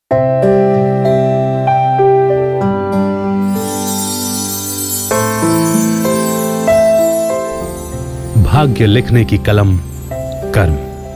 भाग्य लिखने की कलम कर्म।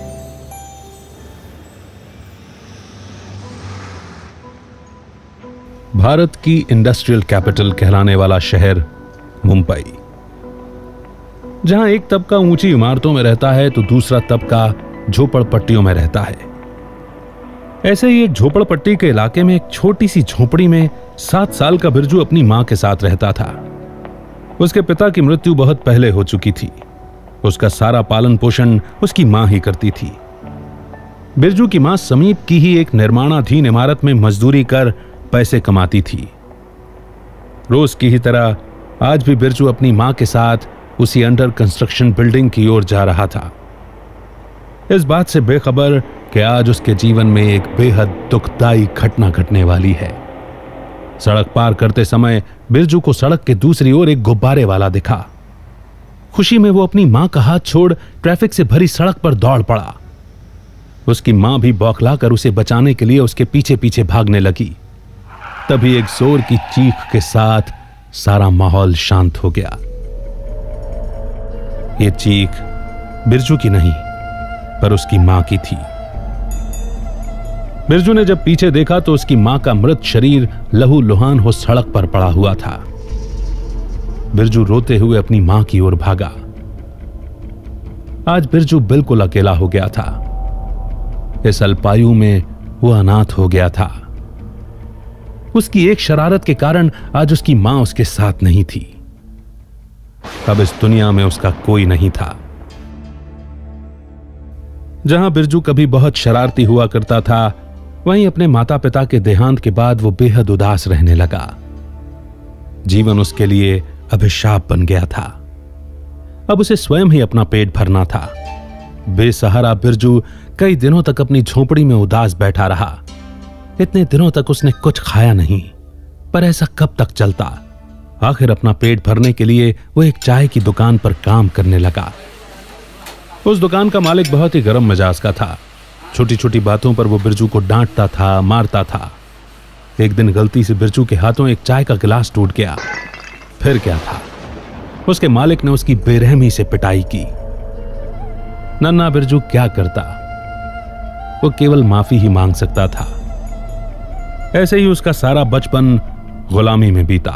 भारत की इंडस्ट्रियल कैपिटल कहलाने वाला शहर मुंबई, जहां एक तबका ऊंची इमारतों में रहता है तो दूसरा तबका झोपड़पट्टियों में रहता है। ऐसे ही एक झोपड़पट्टी के इलाके में एक छोटी सी झोपड़ी में 7 साल का बिरजू अपनी मां के साथ रहता था। उसके पिता की मृत्यु बहुत पहले हो चुकी थी। उसका सारा पालन पोषण उसकी मां ही करती थी। बिरजू की मां समीप की ही एक निर्माणाधीन इमारत में मजदूरी कर पैसे कमाती थी। रोज की ही तरह आज भी बिरजू अपनी मां के साथ उसी अंडर कंस्ट्रक्शन बिल्डिंग की ओर जा रहा था, इस बात से बेखबर कि आज उसके जीवन में एक बेहद दुखदाई घटना घटने वाली है। सड़क पार करते समय बिरजू को सड़क के दूसरी ओर एक गुब्बारे वाला दिखा। खुशी में वो अपनी मां का हाथ छोड़ ट्रैफिक से भरी सड़क पर दौड़ पड़ा। उसकी मां भी बौखलाकर उसे बचाने के लिए उसके पीछे पीछे भागने लगी। तभी एक जोर की चीख के साथ सारा माहौल शांत हो गया। ये चीख बिरजू की नहीं, पर उसकी मां की थी। बिरजू ने जब पीछे देखा तो उसकी मां का मृत शरीर लहूलुहान हो सड़क पर पड़ा हुआ था। बिरजू रोते हुए अपनी मां की ओर भागा। आज बिरजू बिल्कुल अकेला हो गया था। इस अल्पायु में वो अनाथ हो गया था। उसकी एक शरारत के कारण आज उसकी मां उसके साथ नहीं थी। अब इस दुनिया में उसका कोई नहीं था। जहां बिरजू कभी बहुत शरारती हुआ करता था, वहीं अपने माता पिता के देहांत के बाद वो बेहद उदास रहने लगा। जीवन उसके लिए अभिशाप बन गया था। अब उसे स्वयं ही अपना पेट भरना था। बेसहारा बिरजू कई दिनों तक अपनी झोपड़ी में उदास बैठा रहा। इतने दिनों तक उसने कुछ खाया नहीं, पर ऐसा कब तक चलता। आखिर अपना पेट भरने के लिए वो एक चाय की दुकान पर काम करने लगा। उस दुकान का मालिक बहुत ही गर्म मिजाज का था। छोटी छोटी बातों पर वो बिरजू को डांटता था, मारता था। एक दिन गलती से बिरजू के हाथों एक चाय का गिलास टूट गया। फिर क्या था, उसके मालिक ने उसकी बेरहमी से पिटाई की। नन्हा बिरजू क्या करता, वो केवल माफी ही मांग सकता था। ऐसे ही उसका सारा बचपन गुलामी में बीता।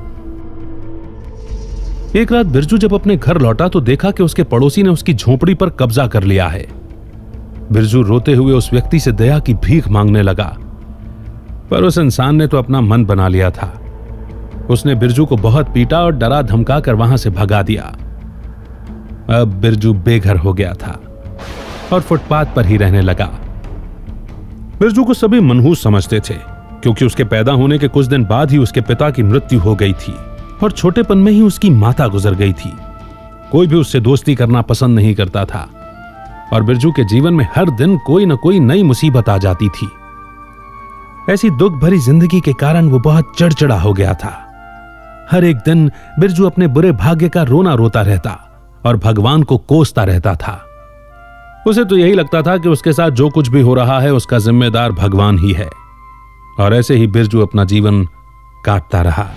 एक रात बिरजू जब अपने घर लौटा तो देखा कि उसके पड़ोसी ने उसकी झोपड़ी पर कब्जा कर लिया है। बिरजू रोते हुए उस व्यक्ति से दया की भीख मांगने लगा, पर उस इंसान ने तो अपना मन बना लिया था। उसने बिरजू को बहुत पीटा और डरा धमका कर वहां से भगा दिया। अब बिरजू बेघर हो गया था और फुटपाथ पर ही रहने लगा। बिरजू को सभी मनहूस समझते थे, क्योंकि उसके पैदा होने के कुछ दिन बाद ही उसके पिता की मृत्यु हो गई थी और छोटेपन में ही उसकी माता गुजर गई थी। कोई भी उससे दोस्ती करना पसंद नहीं करता था और बिरजू के जीवन में हर दिन कोई न कोई नई मुसीबत आ जाती थी। ऐसी दुख भरी जिंदगी के कारण वो बहुत चिड़चिड़ा हो गया था। हर एक दिन बिरजू अपने बुरे भाग्य का रोना रोता रहता और भगवान को कोसता रहता था। उसे तो यही लगता था कि उसके साथ जो कुछ भी हो रहा है उसका जिम्मेदार भगवान ही है। और ऐसे ही बिरजू अपना जीवन काटता रहा।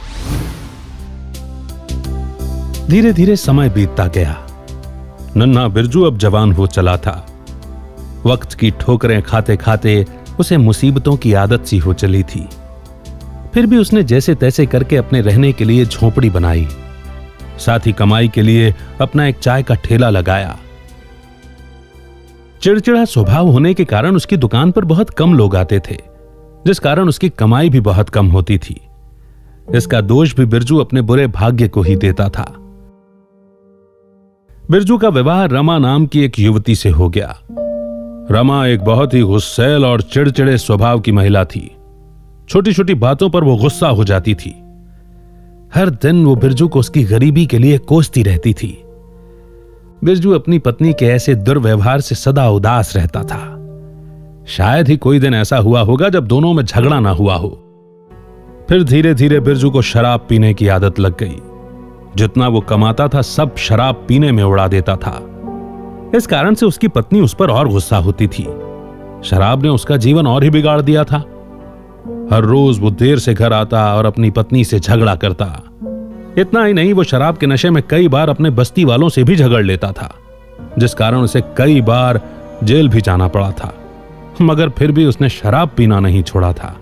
धीरे धीरे समय बीतता गया। नन्हा बिरजू अब जवान हो चला था। वक्त की ठोकरें खाते खाते उसे मुसीबतों की आदत सी हो चली थी। फिर भी उसने जैसे तैसे करके अपने रहने के लिए झोपड़ी बनाई। साथ ही कमाई के लिए अपना एक चाय का ठेला लगाया। चिड़चिड़ा स्वभाव होने के कारण उसकी दुकान पर बहुत कम लोग आते थे, जिस कारण उसकी कमाई भी बहुत कम होती थी। इसका दोष भी बिरजू अपने बुरे भाग्य को ही देता था। बिरजू का विवाह रमा नाम की एक युवती से हो गया। रमा एक बहुत ही गुस्सैल और चिड़चिड़े स्वभाव की महिला थी। छोटी छोटी बातों पर वो गुस्सा हो जाती थी। हर दिन वो बिरजू को उसकी गरीबी के लिए कोसती रहती थी। बिरजू अपनी पत्नी के ऐसे दुर्व्यवहार से सदा उदास रहता था। शायद ही कोई दिन ऐसा हुआ होगा जब दोनों में झगड़ा ना हुआ हो। फिर धीरे धीरे बिरजू को शराब पीने की आदत लग गई। जितना वो कमाता था सब शराब पीने में उड़ा देता था। इस कारण से उसकी पत्नी उस पर और गुस्सा होती थी। शराब ने उसका जीवन और ही बिगाड़ दिया था। हर रोज वो देर से घर आता और अपनी पत्नी से झगड़ा करता। इतना ही नहीं, वो शराब के नशे में कई बार अपने बस्ती वालों से भी झगड़ लेता था, जिस कारण उसे कई बार जेल भी जाना पड़ा था। मगर फिर भी उसने शराब पीना नहीं छोड़ा था।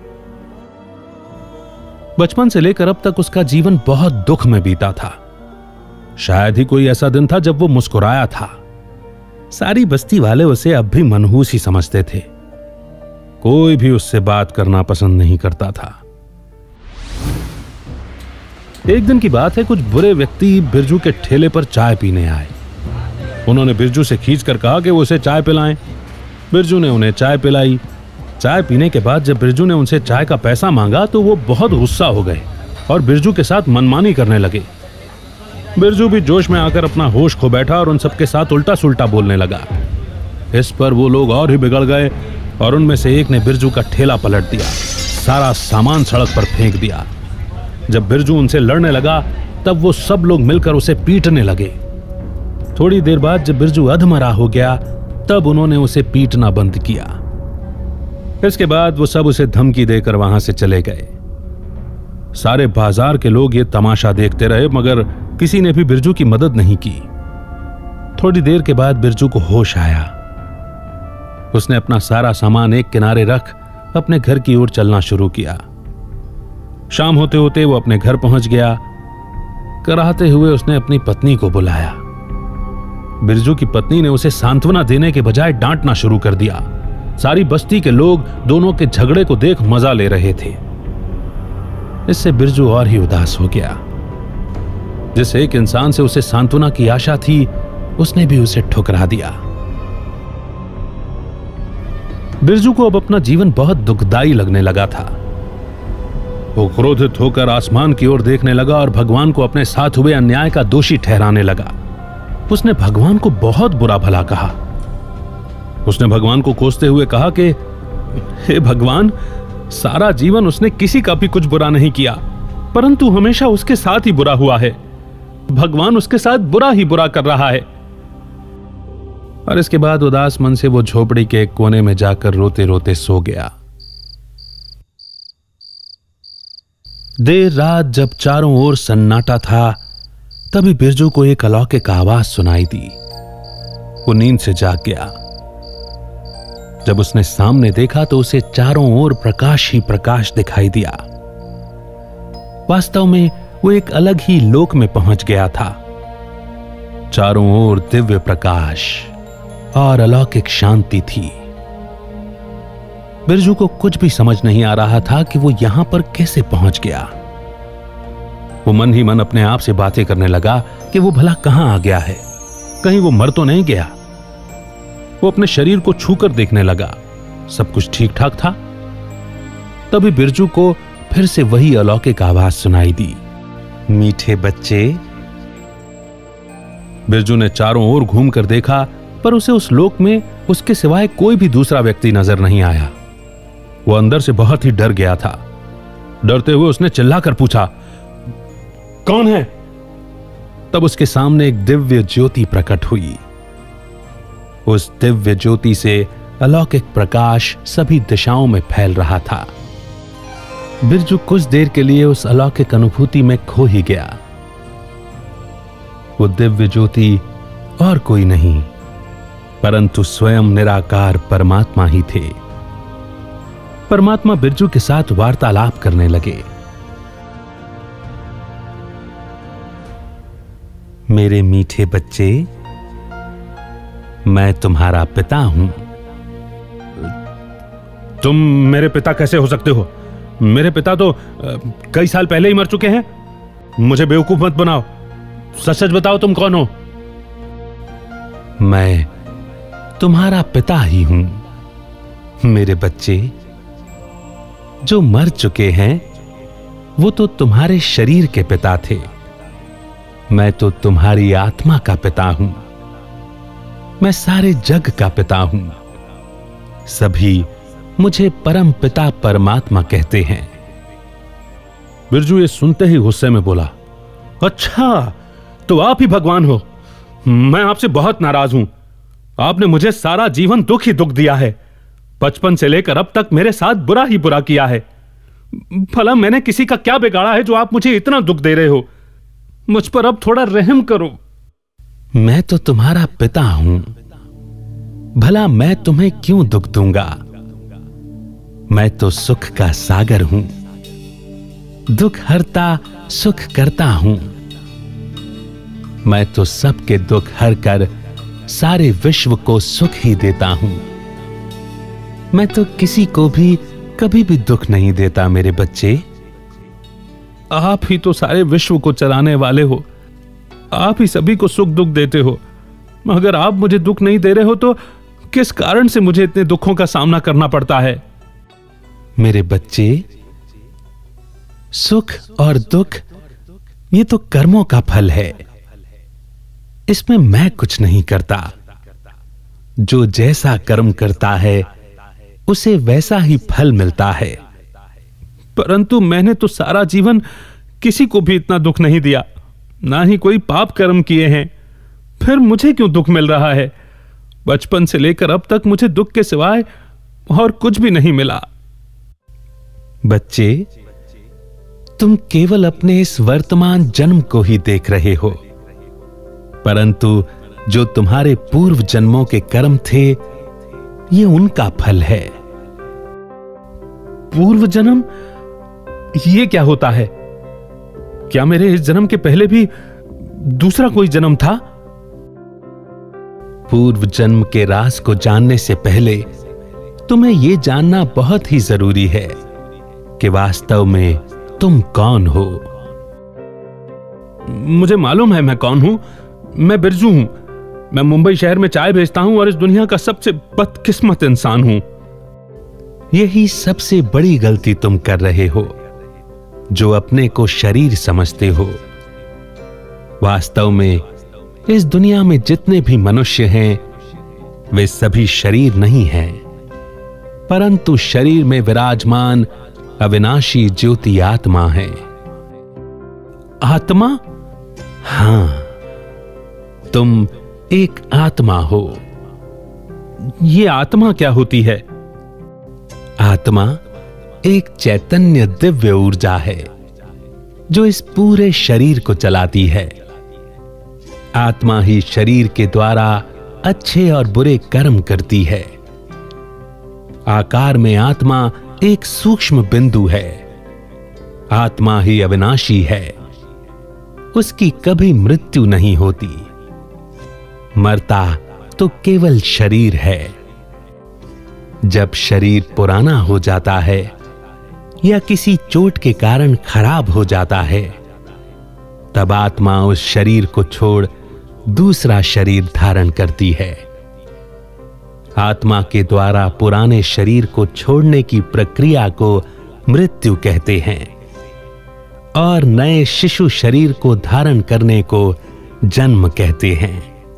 बचपन से लेकर अब तक उसका जीवन बहुत दुख में बीता था। शायद ही कोई ऐसा दिन था जब वो मुस्कुराया था। सारी बस्ती वाले उसे अब भी मनहूस ही समझते थे। कोई भी उससे बात करना पसंद नहीं करता था। एक दिन की बात है, कुछ बुरे व्यक्ति बिरजू के ठेले पर चाय पीने आए। उन्होंने बिरजू से खींचकर कहा कि वो उसे चाय पिलाएं। बिरजू ने उन्हें चाय पिलाई। चाय पीने के बाद जब बिरजू ने उनसे चाय का पैसा मांगा तो वो बहुत गुस्सा हो गए और बिरजू के साथ मनमानी करने लगे। बिरजू भी जोश में आकर अपना होश खो बैठा और उन सबके साथ उल्टा सुल्टा बोलने लगा। इस पर वो लोग और ही बिगड़ गए और उनमें से एक ने बिरजू का ठेला पलट दिया, सारा सामान सड़क पर फेंक दिया। जब बिरजू उनसे लड़ने लगा तब वो सब लोग मिलकर उसे पीटने लगे। थोड़ी देर बाद जब बिरजू अधमरा हो गया तब उन्होंने उसे पीटना बंद किया। इसके बाद वो सब उसे धमकी देकर वहां से चले गए। सारे बाजार के लोग ये तमाशा देखते रहे मगर किसी ने भी बिरजू की मदद नहीं की। थोड़ी देर के बाद बिरजू को होश आया। उसने अपना सारा सामान एक किनारे रख अपने घर की ओर चलना शुरू किया। शाम होते होते वो अपने घर पहुंच गया। कराहते हुए उसने अपनी पत्नी को बुलाया। बिरजू की पत्नी ने उसे सांत्वना देने के बजाय डांटना शुरू कर दिया। सारी बस्ती के लोग दोनों के झगड़े को देख मजा ले रहे थे। इससे बिरजू और ही उदास हो गया। जिस एक इंसान से उसे सांत्वना की आशा थी उसने भी उसे ठुकरा दिया। बिरजू को अब अपना जीवन बहुत दुखदाई लगने लगा था। वो क्रोधित होकर आसमान की ओर देखने लगा और भगवान को अपने साथ हुए अन्याय का दोषी ठहराने लगा। उसने भगवान को बहुत बुरा भला कहा। उसने भगवान को कोसते हुए कहा कि हे भगवान, सारा जीवन उसने किसी का भी कुछ बुरा नहीं किया, परंतु हमेशा उसके साथ ही बुरा हुआ है। भगवान उसके साथ बुरा ही बुरा कर रहा है। और इसके बाद उदास मन से वो झोपड़ी के एक कोने में जाकर रोते रोते सो गया। देर रात जब चारों ओर सन्नाटा था तभी बिरजू को एक अलौकिक आवाज सुनाई दी। वो नींद से जाग गया। जब उसने सामने देखा तो उसे चारों ओर प्रकाश ही प्रकाश दिखाई दिया। वास्तव में वो एक अलग ही लोक में पहुंच गया था। चारों ओर दिव्य प्रकाश और अलौकिक शांति थी। बिरजू को कुछ भी समझ नहीं आ रहा था कि वो यहां पर कैसे पहुंच गया। वो मन ही मन अपने आप से बातें करने लगा कि वो भला कहां आ गया है, कहीं वो मर तो नहीं गया। वो अपने शरीर को छूकर देखने लगा, सब कुछ ठीक ठाक था। तभी बिरजू को फिर से वही अलौकिक आवाज सुनाई दी, मीठे बच्चे। बिरजू ने चारों ओर घूमकर देखा पर उसे उस लोक में उसके सिवाय कोई भी दूसरा व्यक्ति नजर नहीं आया। वो अंदर से बहुत ही डर गया था। डरते हुए उसने चिल्लाकर पूछा, कौन है? तब उसके सामने एक दिव्य ज्योति प्रकट हुई। उस दिव्य ज्योति से अलौकिक प्रकाश सभी दिशाओं में फैल रहा था। बिरजू कुछ देर के लिए उस अलौकिक अनुभूति में खो ही गया। वो दिव्य ज्योति और कोई नहीं परंतु स्वयं निराकार परमात्मा ही थे। परमात्मा बिरजू के साथ वार्तालाप करने लगे। मेरे मीठे बच्चे, मैं तुम्हारा पिता हूं। तुम मेरे पिता कैसे हो सकते हो? मेरे पिता तो कई साल पहले ही मर चुके हैं। मुझे बेवकूफ मत बनाओ, सच सच बताओ तुम कौन हो? मैं तुम्हारा पिता ही हूं मेरे बच्चे। जो मर चुके हैं वो तो तुम्हारे शरीर के पिता थे। मैं तो तुम्हारी आत्मा का पिता हूं। मैं सारे जग का पिता हूं। सभी मुझे परम पिता परमात्मा कहते हैं। बिरजू ये सुनते ही गुस्से में बोला, अच्छा तो आप ही भगवान हो। मैं आपसे बहुत नाराज हूं। आपने मुझे सारा जीवन दुख ही दुख दिया है। बचपन से लेकर अब तक मेरे साथ बुरा ही बुरा किया है। भला मैंने किसी का क्या बिगाड़ा है जो आप मुझे इतना दुख दे रहे हो? मुझ पर अब थोड़ा रहम करो। मैं तो तुम्हारा पिता हूं, भला मैं तुम्हें क्यों दुख दूंगा? मैं तो सुख का सागर हूं, दुख हरता सुख करता हूं। मैं तो सबके दुख हर कर सारे विश्व को सुख ही देता हूं। मैं तो किसी को भी कभी भी दुख नहीं देता मेरे बच्चे। आप ही तो सारे विश्व को चलाने वाले हो, आप ही सभी को सुख दुख देते हो। अगर आप मुझे दुख नहीं दे रहे हो तो किस कारण से मुझे इतने दुखों का सामना करना पड़ता है? मेरे बच्चे, सुख और दुख ये तो कर्मों का फल है, इसमें मैं कुछ नहीं करता। जो जैसा कर्म करता है उसे वैसा ही फल मिलता है। परंतु मैंने तो सारा जीवन किसी को भी इतना दुख नहीं दिया, ना ही कोई पाप कर्म किए हैं, फिर मुझे क्यों दुख मिल रहा है? बचपन से लेकर अब तक मुझे दुख के सिवाय और कुछ भी नहीं मिला। बच्चे, तुम केवल अपने इस वर्तमान जन्म को ही देख रहे हो, परंतु जो तुम्हारे पूर्व जन्मों के कर्म थे ये उनका फल है। पूर्व जन्म? ये क्या होता है? क्या मेरे इस जन्म के पहले भी दूसरा कोई जन्म था? पूर्व जन्म के राज को जानने से पहले तुम्हें यह जानना बहुत ही जरूरी है कि वास्तव में तुम कौन हो। मुझे मालूम है मैं कौन हूं। मैं बिरजू हूं। मैं मुंबई शहर में चाय बेचता हूं और इस दुनिया का सबसे बदकिस्मत इंसान हूं। यही सबसे बड़ी गलती तुम कर रहे हो, जो अपने को शरीर समझते हो। वास्तव में इस दुनिया में जितने भी मनुष्य हैं वे सभी शरीर नहीं हैं, परंतु शरीर में विराजमान अविनाशी ज्योति आत्मा है। आत्मा? हां, तुम एक आत्मा हो। ये आत्मा क्या होती है? आत्मा एक चैतन्य दिव्य ऊर्जा है जो इस पूरे शरीर को चलाती है। आत्मा ही शरीर के द्वारा अच्छे और बुरे कर्म करती है। आकार में आत्मा एक सूक्ष्म बिंदु है। आत्मा ही अविनाशी है, उसकी कभी मृत्यु नहीं होती। मरता तो केवल शरीर है। जब शरीर पुराना हो जाता है या किसी चोट के कारण खराब हो जाता है, तब आत्मा उस शरीर को छोड़ दूसरा शरीर धारण करती है। आत्मा के द्वारा पुराने शरीर को छोड़ने की प्रक्रिया को मृत्यु कहते हैं और नए शिशु शरीर को धारण करने को जन्म कहते हैं।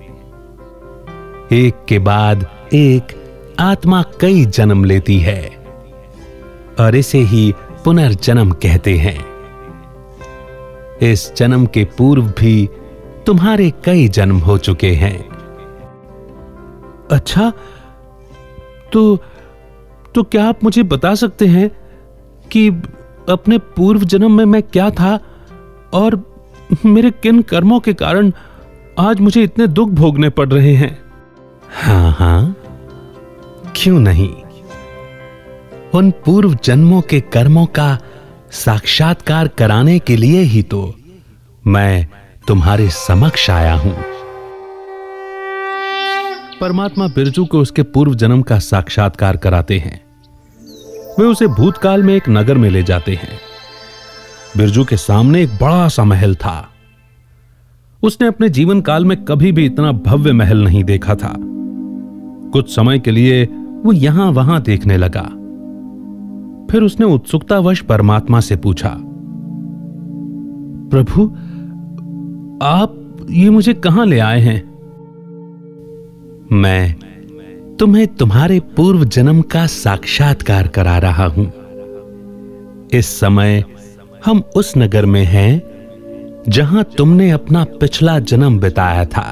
एक के बाद एक आत्मा कई जन्म लेती है और इसे ही पुनर्जन्म कहते हैं। इस जन्म के पूर्व भी तुम्हारे कई जन्म हो चुके हैं। अच्छा, तो क्या आप मुझे बता सकते हैं कि अपने पूर्व जन्म में मैं क्या था और मेरे किन कर्मों के कारण आज मुझे इतने दुख भोगने पड़ रहे हैं? हां हां, क्यों नहीं। उन पूर्व जन्मों के कर्मों का साक्षात्कार कराने के लिए ही तो मैं तुम्हारे समक्ष आया हूं। परमात्मा बिरजू को उसके पूर्व जन्म का साक्षात्कार कराते हैं। वे उसे भूतकाल में एक नगर में ले जाते हैं। बिरजू के सामने एक बड़ा सा महल था। उसने अपने जीवन काल में कभी भी इतना भव्य महल नहीं देखा था। कुछ समय के लिए वो यहां वहां देखने लगा। फिर उसने उत्सुकतावश परमात्मा से पूछा, प्रभु, आप ये मुझे कहां ले आए हैं? मैं तुम्हें तुम्हारे पूर्व जन्म का साक्षात्कार करा रहा हूं। इस समय हम उस नगर में हैं जहां तुमने अपना पिछला जन्म बिताया था।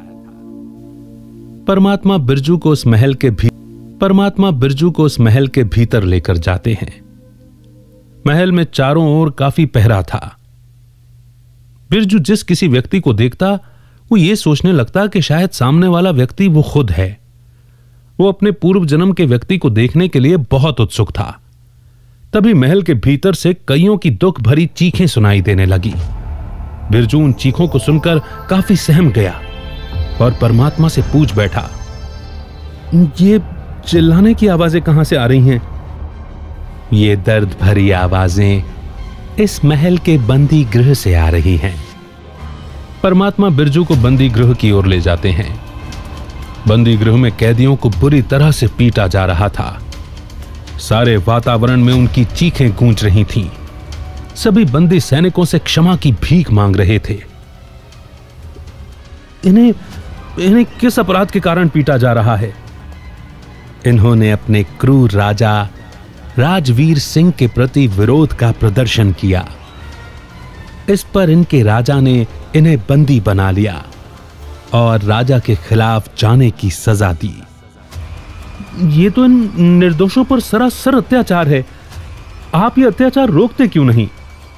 परमात्मा बिरजू को उस महल के भीतर लेकर जाते हैं। महल में चारों ओर काफी पहरा था। बिरजू जिस किसी व्यक्ति को देखता वो ये सोचने लगता कि शायद सामने वाला व्यक्ति वो खुद है। वो अपने पूर्व जन्म के व्यक्ति को देखने के लिए बहुत उत्सुक था। तभी महल के भीतर से कईयों की दुख भरी चीखें सुनाई देने लगी। बिरजू उन चीखों को सुनकर काफी सहम गया और परमात्मा से पूछ बैठा, ये चिल्लाने की आवाजें कहां से आ रही हैं? ये दर्द भरी आवाजें इस महल के बंदी गृह से आ रही हैं। परमात्मा बिरजू को बंदी गृह की ओर ले जाते हैं। बंदी गृह में कैदियों को बुरी तरह से पीटा जा रहा था। सारे वातावरण में उनकी चीखें गूंज रही थीं। सभी बंदी सैनिकों से क्षमा की भीख मांग रहे थे। इन्हें किस अपराध के कारण पीटा जा रहा है? इन्होंने अपने क्रूर राजा राजवीर सिंह के प्रति विरोध का प्रदर्शन किया। इस पर इनके राजा ने इन्हें बंदी बना लिया और राजा के खिलाफ जाने की सजा दी। ये तो इन निर्दोषों पर सरासर अत्याचार है। आप ये अत्याचार रोकते क्यों नहीं?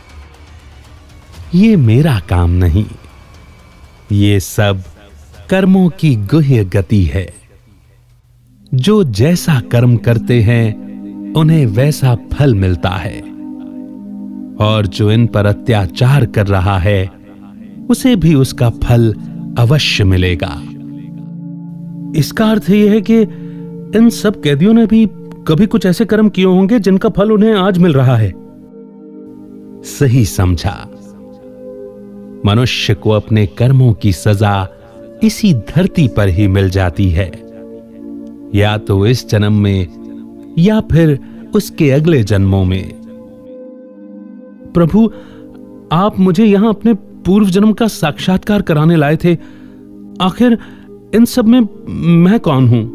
ये मेरा काम नहीं, ये सब कर्मों की गुह्य गति है। जो जैसा कर्म करते हैं उन्हें वैसा फल मिलता है, और जो इन पर अत्याचार कर रहा है उसे भी उसका फल अवश्य मिलेगा। इसका अर्थ यह है कि इन सब कैदियों ने भी कभी कुछ ऐसे कर्म किए होंगे जिनका फल उन्हें आज मिल रहा है। सही समझा। मनुष्य को अपने कर्मों की सजा इसी धरती पर ही मिल जाती है, या तो इस जन्म में या फिर उसके अगले जन्मों में। प्रभु, आप मुझे यहां अपने पूर्व जन्म का साक्षात्कार कराने लाए थे। आखिर इन सब में मैं कौन हूं?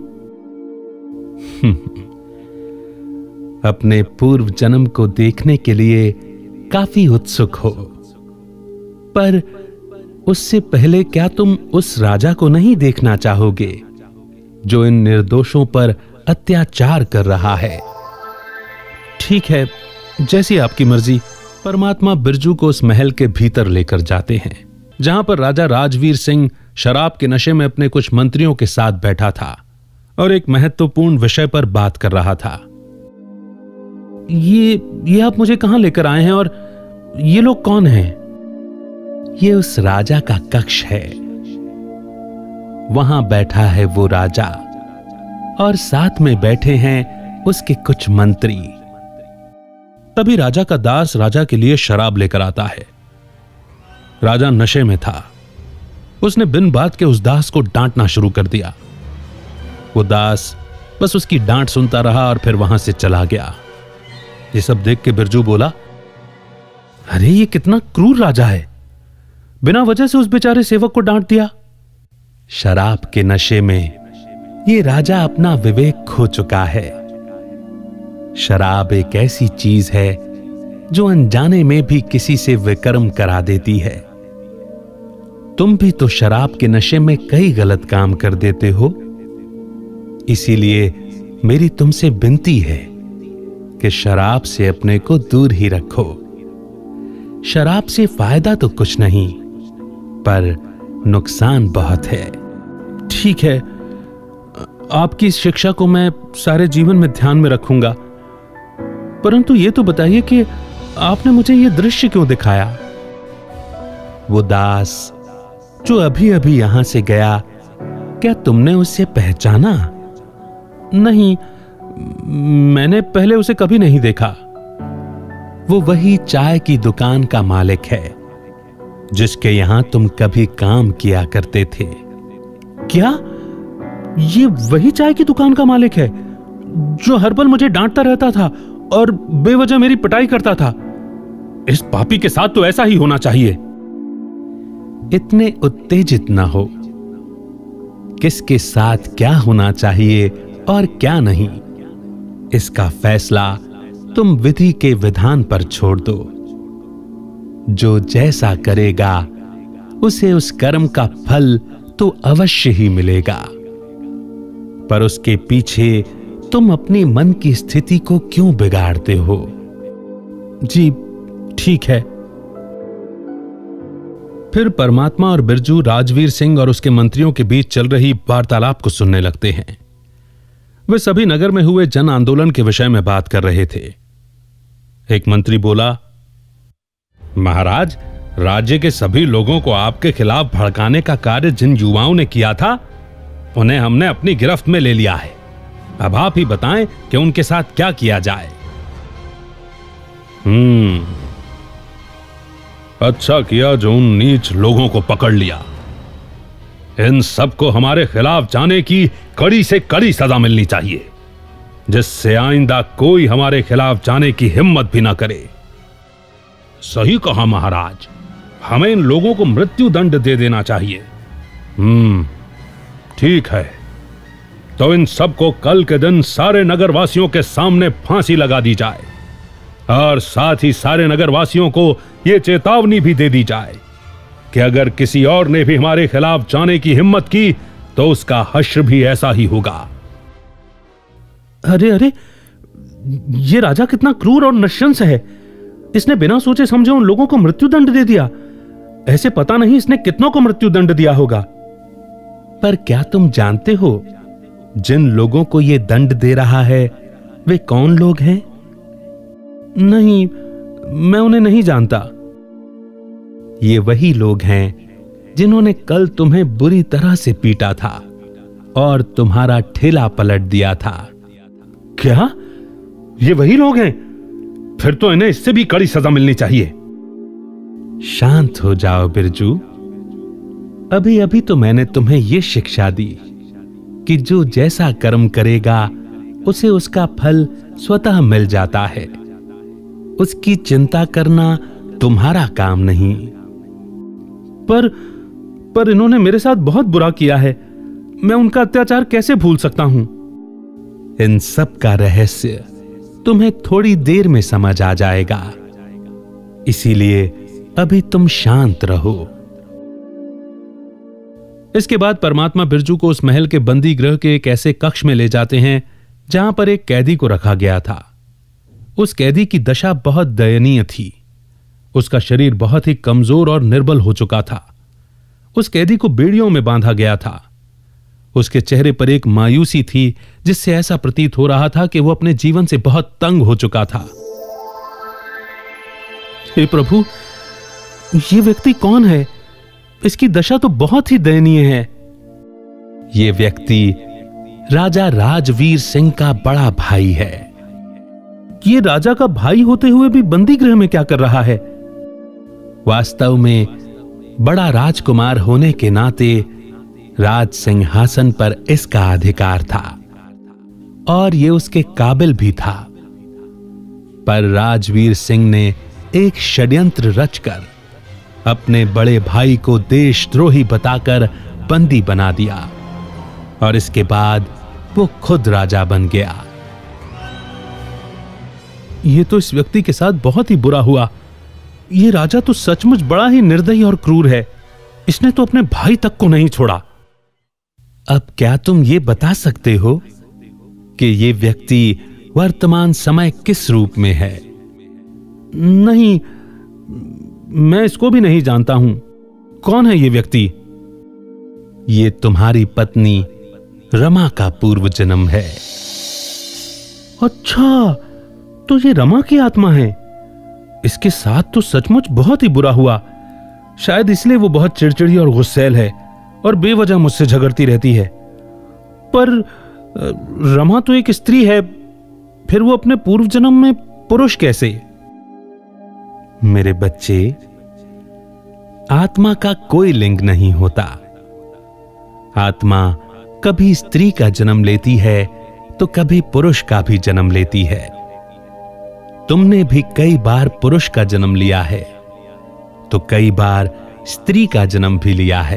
अपने पूर्व जन्म को देखने के लिए काफी उत्सुक हो, पर उससे पहले क्या तुम उस राजा को नहीं देखना चाहोगे जो इन निर्दोषों पर अत्याचार कर रहा है? ठीक है, जैसी आपकी मर्जी। परमात्मा बिरजू को उस महल के भीतर लेकर जाते हैं, जहां पर राजा राजवीर सिंह शराब के नशे में अपने कुछ मंत्रियों के साथ बैठा था और एक महत्वपूर्ण विषय पर बात कर रहा था। ये आप मुझे कहां लेकर आए हैं और ये लोग कौन हैं? ये उस राजा का कक्ष है। वहां बैठा है वो राजा और साथ में बैठे हैं उसके कुछ मंत्री। तभी राजा का दास राजा के लिए शराब लेकर आता है। राजा नशे में था। उसने बिन बात के उस दास को डांटना शुरू कर दिया। वो दास बस उसकी डांट सुनता रहा और फिर वहां से चला गया। ये सब देख के बिरजू बोला, अरे ये कितना क्रूर राजा है, बिना वजह से उस बेचारे सेवक को डांट दिया। शराब के नशे में ये राजा अपना विवेक खो चुका है। शराब एक ऐसी चीज है जो अनजाने में भी किसी से विकर्म करा देती है। तुम भी तो शराब के नशे में कई गलत काम कर देते हो। इसीलिए मेरी तुमसे विनती है कि शराब से अपने को दूर ही रखो। शराब से फायदा तो कुछ नहीं, पर नुकसान बहुत है। ठीक है, आपकी इस शिक्षा को मैं सारे जीवन में ध्यान में रखूंगा, परंतु ये तो बताइए कि आपने मुझे ये दृश्य क्यों दिखाया? वो दास जो अभी अभी यहां से गया, क्या तुमने उसे पहचाना? नहीं, मैंने पहले उसे कभी नहीं देखा। वो वही चाय की दुकान का मालिक है जिसके यहां तुम कभी काम किया करते थे। क्या ये वही चाय की दुकान का मालिक है जो हर पल मुझे डांटता रहता था और बेवजह मेरी पिटाई करता था? इस पापी के साथ तो ऐसा ही होना चाहिए। इतने उत्तेजित ना हो। किसके साथ क्या होना चाहिए और क्या नहीं, इसका फैसला तुम विधि के विधान पर छोड़ दो। जो जैसा करेगा उसे उस कर्म का फल तो अवश्य ही मिलेगा, पर उसके पीछे तुम अपनी मन की स्थिति को क्यों बिगाड़ते हो? जी ठीक है। फिर परमात्मा और बिरजू राजवीर सिंह और उसके मंत्रियों के बीच चल रही वार्तालाप को सुनने लगते हैं। वे सभी नगर में हुए जन आंदोलन के विषय में बात कर रहे थे। एक मंत्री बोला, महाराज, राज्य के सभी लोगों को आपके खिलाफ भड़काने का कार्य जिन युवाओं ने किया था, उन्हें हमने अपनी गिरफ्त में ले लिया है। अब आप ही बताएं कि उनके साथ क्या किया जाए। अच्छा किया जो उन नीच लोगों को पकड़ लिया। इन सबको हमारे खिलाफ जाने की कड़ी से कड़ी सजा मिलनी चाहिए, जिससे आइंदा कोई हमारे खिलाफ जाने की हिम्मत भी ना करे। सही कहा महाराज, हमें इन लोगों को मृत्यु दंड दे देना चाहिए। ठीक है, तो इन सबको कल के दिन सारे नगरवासियों के सामने फांसी लगा दी जाए और साथ ही सारे नगरवासियों को यह चेतावनी भी दे दी जाए कि अगर किसी और ने भी हमारे खिलाफ जाने की हिम्मत की तो उसका हश्र भी ऐसा ही होगा। अरे अरे, ये राजा कितना क्रूर और नृशंस है। इसने बिना सोचे समझे उन लोगों को मृत्यु दंड दे दिया। ऐसे पता नहीं इसने कितनों को मृत्यु दंड दिया होगा। पर क्या तुम जानते हो जिन लोगों को यह दंड दे रहा है वे कौन लोग हैं? नहीं, मैं उन्हें नहीं जानता। ये वही लोग हैं जिन्होंने कल तुम्हें बुरी तरह से पीटा था और तुम्हारा ठेला पलट दिया था। क्या ये वही लोग हैं? फिर तो इन्हें इससे भी कड़ी सजा मिलनी चाहिए। शांत हो जाओ बिरजू। अभी अभी तो मैंने तुम्हें यह शिक्षा दी कि जो जैसा कर्म करेगा उसे उसका फल स्वतः मिल जाता है। उसकी चिंता करना तुम्हारा काम नहीं। पर इन्होंने मेरे साथ बहुत बुरा किया है। मैं उनका अत्याचार कैसे भूल सकता हूं? इन सब का रहस्य तुम्हें थोड़ी देर में समझ आ जाएगा। इसीलिए अभी तुम शांत रहो। इसके बाद परमात्मा बिरजू को उस महल के बंदी गृह के एक ऐसे कक्ष में ले जाते हैं जहां पर एक कैदी को रखा गया था। उस कैदी की दशा बहुत दयनीय थी। उसका शरीर बहुत ही कमजोर और निर्बल हो चुका था। उस कैदी को बेड़ियों में बांधा गया था। उसके चेहरे पर एक मायूसी थी जिससे ऐसा प्रतीत हो रहा था कि वो अपने जीवन से बहुत तंग हो चुका था। हे प्रभु, ये व्यक्ति कौन है? इसकी दशा तो बहुत ही दयनीय है। ये व्यक्ति राजा राजवीर सिंह का बड़ा भाई है। ये राजा का भाई होते हुए भी बंदी गृह में क्या कर रहा है? वास्तव में बड़ा राजकुमार होने के नाते राज सिंहासन पर इसका अधिकार था और यह उसके काबिल भी था। पर राजवीर सिंह ने एक षड्यंत्र रचकर अपने बड़े भाई को देशद्रोही बताकर बंदी बना दिया और इसके बाद वो खुद राजा बन गया। ये तो इस व्यक्ति के साथ बहुत ही बुरा हुआ। ये राजा तो सचमुच बड़ा ही निर्दयी और क्रूर है। इसने तो अपने भाई तक को नहीं छोड़ा। अब क्या तुम ये बता सकते हो कि ये व्यक्ति वर्तमान समय किस रूप में है? नहीं, मैं इसको भी नहीं जानता हूं। कौन है ये व्यक्ति? ये तुम्हारी पत्नी रमा का पूर्व जन्म है। अच्छा, तो ये रमा की आत्मा है। इसके साथ तो सचमुच बहुत ही बुरा हुआ। शायद इसलिए वो बहुत चिड़चिड़ी और गुस्सैल है और बेवजह मुझसे झगड़ती रहती है। पर रमा तो एक स्त्री है, फिर वो अपने पूर्व जन्म में पुरुष कैसे? मेरे बच्चे, आत्मा का कोई लिंग नहीं होता। आत्मा कभी स्त्री का जन्म लेती है तो कभी पुरुष का भी जन्म लेती है। तुमने भी कई बार पुरुष का जन्म लिया है तो कई बार स्त्री का जन्म भी लिया है।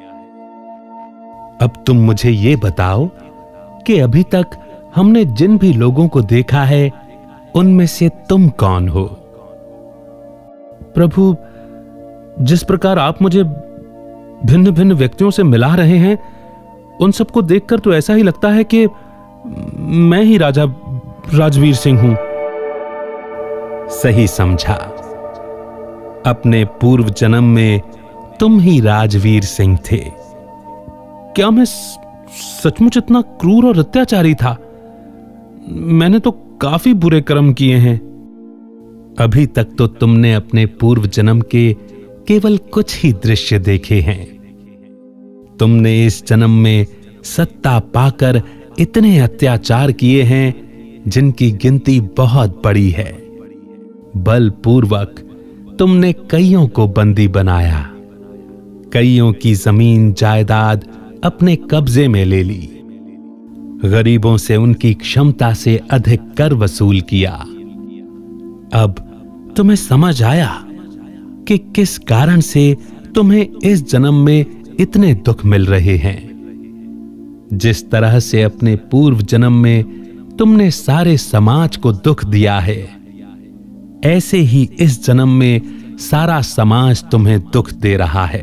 अब तुम मुझे यह बताओ कि अभी तक हमने जिन भी लोगों को देखा है उनमें से तुम कौन हो? प्रभु, जिस प्रकार आप मुझे भिन्न भिन्न व्यक्तियों से मिला रहे हैं, उन सबको देखकर तो ऐसा ही लगता है कि मैं ही राजा राजवीर सिंह हूं। सही समझा। अपने पूर्व जन्म में तुम ही राजवीर सिंह थे। क्या मैं सचमुच इतना क्रूर और अत्याचारी था? मैंने तो काफी बुरे कर्म किए हैं। अभी तक तो तुमने अपने पूर्व जन्म के केवल कुछ ही दृश्य देखे हैं। तुमने इस जन्म में सत्ता पाकर इतने अत्याचार किए हैं जिनकी गिनती बहुत बड़ी है। बलपूर्वक तुमने कईयों को बंदी बनाया, कईयों की जमीन जायदाद अपने कब्जे में ले ली, गरीबों से उनकी क्षमता से अधिक कर वसूल किया। अब तुम्हें समझ आया कि किस कारण से तुम्हें इस जन्म में इतने दुख मिल रहे हैं। जिस तरह से अपने पूर्व जन्म में तुमने सारे समाज को दुख दिया है, ऐसे ही इस जन्म में सारा समाज तुम्हें दुख दे रहा है।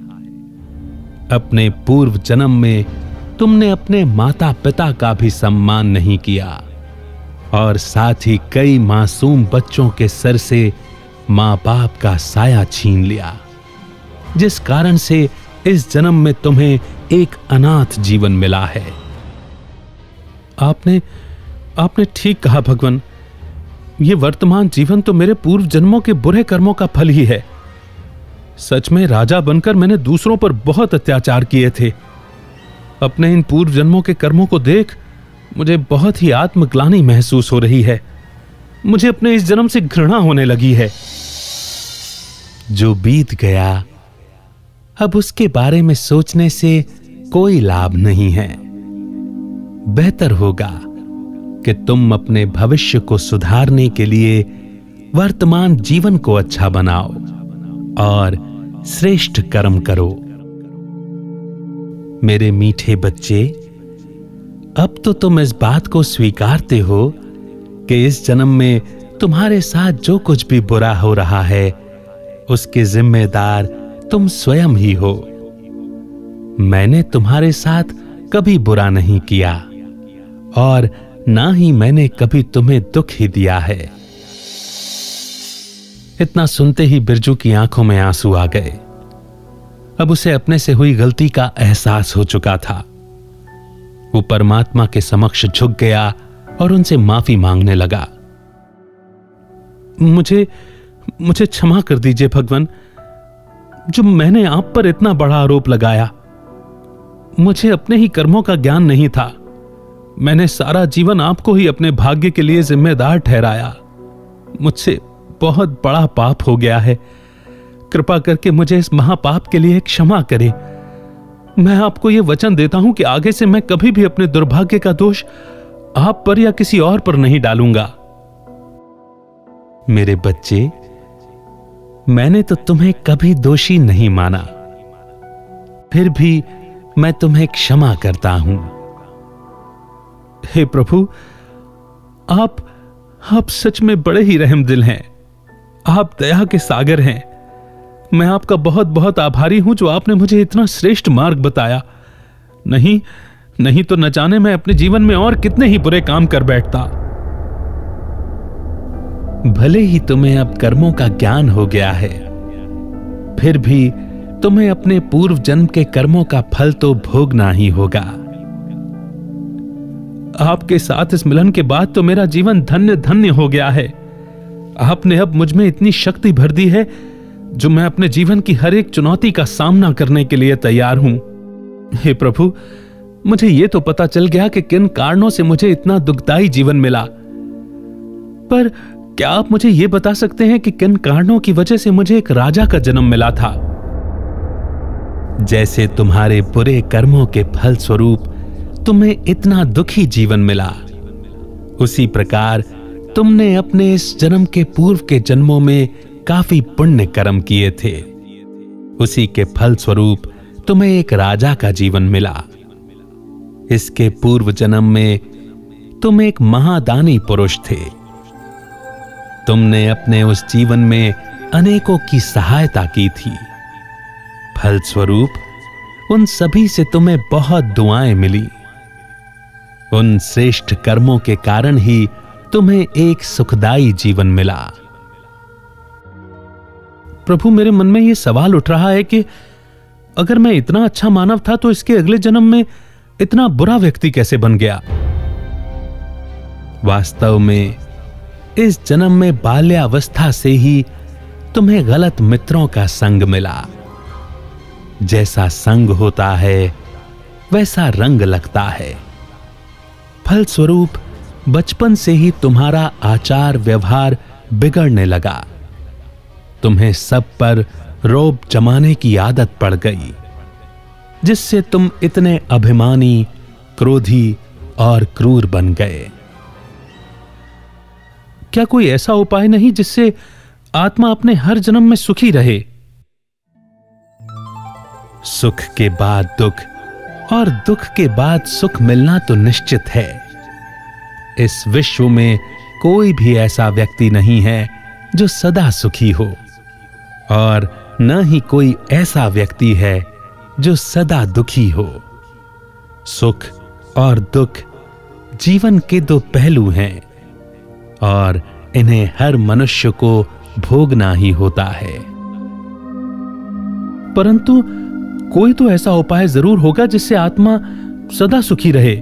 अपने पूर्व जन्म में तुमने अपने माता पिता का भी सम्मान नहीं किया और साथ ही कई मासूम बच्चों के सर से मां बाप का साया छीन लिया, जिस कारण से इस जन्म में तुम्हें एक अनाथ जीवन मिला है। आपने ठीक कहा भगवान। यह वर्तमान जीवन तो मेरे पूर्व जन्मों के बुरे कर्मों का फल ही है। सच में राजा बनकर मैंने दूसरों पर बहुत अत्याचार किए थे। अपने इन पूर्व जन्मों के कर्मों को देख मुझे बहुत ही आत्मग्लानि महसूस हो रही है। मुझे अपने इस जन्म से घृणा होने लगी है। जो बीत गया अब उसके बारे में सोचने से कोई लाभ नहीं है। बेहतर होगा कि तुम अपने भविष्य को सुधारने के लिए वर्तमान जीवन को अच्छा बनाओ और श्रेष्ठ कर्म करो। मेरे मीठे बच्चे, अब तो तुम इस बात को स्वीकारते हो कि इस जन्म में तुम्हारे साथ जो कुछ भी बुरा हो रहा है उसके जिम्मेदार तुम स्वयं ही हो। मैंने तुम्हारे साथ कभी बुरा नहीं किया और ना ही मैंने कभी तुम्हें दुख ही दिया है। इतना सुनते ही बिरजू की आंखों में आंसू आ गए। अब उसे अपने से हुई गलती का एहसास हो चुका था। वो परमात्मा के समक्ष झुक गया और उनसे माफी मांगने लगा। मुझे क्षमा कर दीजिए भगवान, जो मैंने आप पर इतना बड़ा आरोप लगाया। मुझे अपने ही कर्मों का ज्ञान नहीं था। मैंने सारा जीवन आपको ही अपने भाग्य के लिए जिम्मेदार ठहराया। मुझसे बहुत बड़ा पाप हो गया है। कृपा करके मुझे इस महापाप के लिए क्षमा करें। मैं आपको यह वचन देता हूं कि आगे से मैं कभी भी अपने दुर्भाग्य का दोष आप पर या किसी और पर नहीं डालूंगा। मेरे बच्चे, मैंने तो तुम्हें कभी दोषी नहीं माना, फिर भी मैं तुम्हें क्षमा करता हूं। हे प्रभु, आप सच में बड़े ही रहमदिल हैं। आप दया के सागर हैं। मैं आपका बहुत बहुत आभारी हूं जो आपने मुझे इतना श्रेष्ठ मार्ग बताया। नहीं तो न जाने मैं अपने जीवन में और कितने ही बुरे काम कर बैठता। भले ही तुम्हें अब कर्मों का ज्ञान हो गया है, फिर भी तुम्हें अपने पूर्व जन्म के कर्मों का फल तो भोगना ही होगा। आपके साथ इस मिलन के बाद तो मेरा जीवन धन्य धन्य हो गया है। आपने अब मुझ में इतनी शक्ति भर दी है जो मैं अपने जीवन की हर एक चुनौती का सामना करने के लिए तैयार हूं। हे प्रभु, मुझे यह तो पता चल गया कि किन कारणों से मुझे इतना दुखदाई जीवन मिला, पर क्या आप मुझे यह बता सकते हैं कि किन कारणों की वजह से मुझे एक राजा का जन्म मिला था? जैसे तुम्हारे बुरे कर्मों के फल स्वरूप तुम्हें इतना दुखी जीवन मिला, उसी प्रकार तुमने अपने इस जन्म के पूर्व के जन्मों में काफी पुण्य कर्म किए थे। उसी के फल स्वरूप तुम्हें एक राजा का जीवन मिला। इसके पूर्व जन्म में तुम एक महादानी पुरुष थे। तुमने अपने उस जीवन में अनेकों की सहायता की थी। फलस्वरूप उन सभी से तुम्हें बहुत दुआएं मिली। उन श्रेष्ठ कर्मों के कारण ही तुम्हें एक सुखदाई जीवन मिला। प्रभु, मेरे मन में यह सवाल उठ रहा है कि अगर मैं इतना अच्छा मानव था तो इसके अगले जन्म में इतना बुरा व्यक्ति कैसे बन गया? वास्तव में इस जन्म में बाल्यावस्था से ही तुम्हें गलत मित्रों का संग मिला। जैसा संग होता है वैसा रंग लगता है। फलस्वरूप बचपन से ही तुम्हारा आचार व्यवहार बिगड़ने लगा। तुम्हें सब पर रौब जमाने की आदत पड़ गई, जिससे तुम इतने अभिमानी, क्रोधी और क्रूर बन गए। क्या कोई ऐसा उपाय नहीं जिससे आत्मा अपने हर जन्म में सुखी रहे? सुख के बाद दुख और दुख के बाद सुख मिलना तो निश्चित है। इस विश्व में कोई भी ऐसा व्यक्ति नहीं है जो सदा सुखी हो, और न ही कोई ऐसा व्यक्ति है जो सदा दुखी हो। सुख और दुख जीवन के दो पहलू हैं, और इन्हें हर मनुष्य को भोगना ही होता है। परंतु कोई तो ऐसा उपाय जरूर होगा जिससे आत्मा सदा सुखी रहे।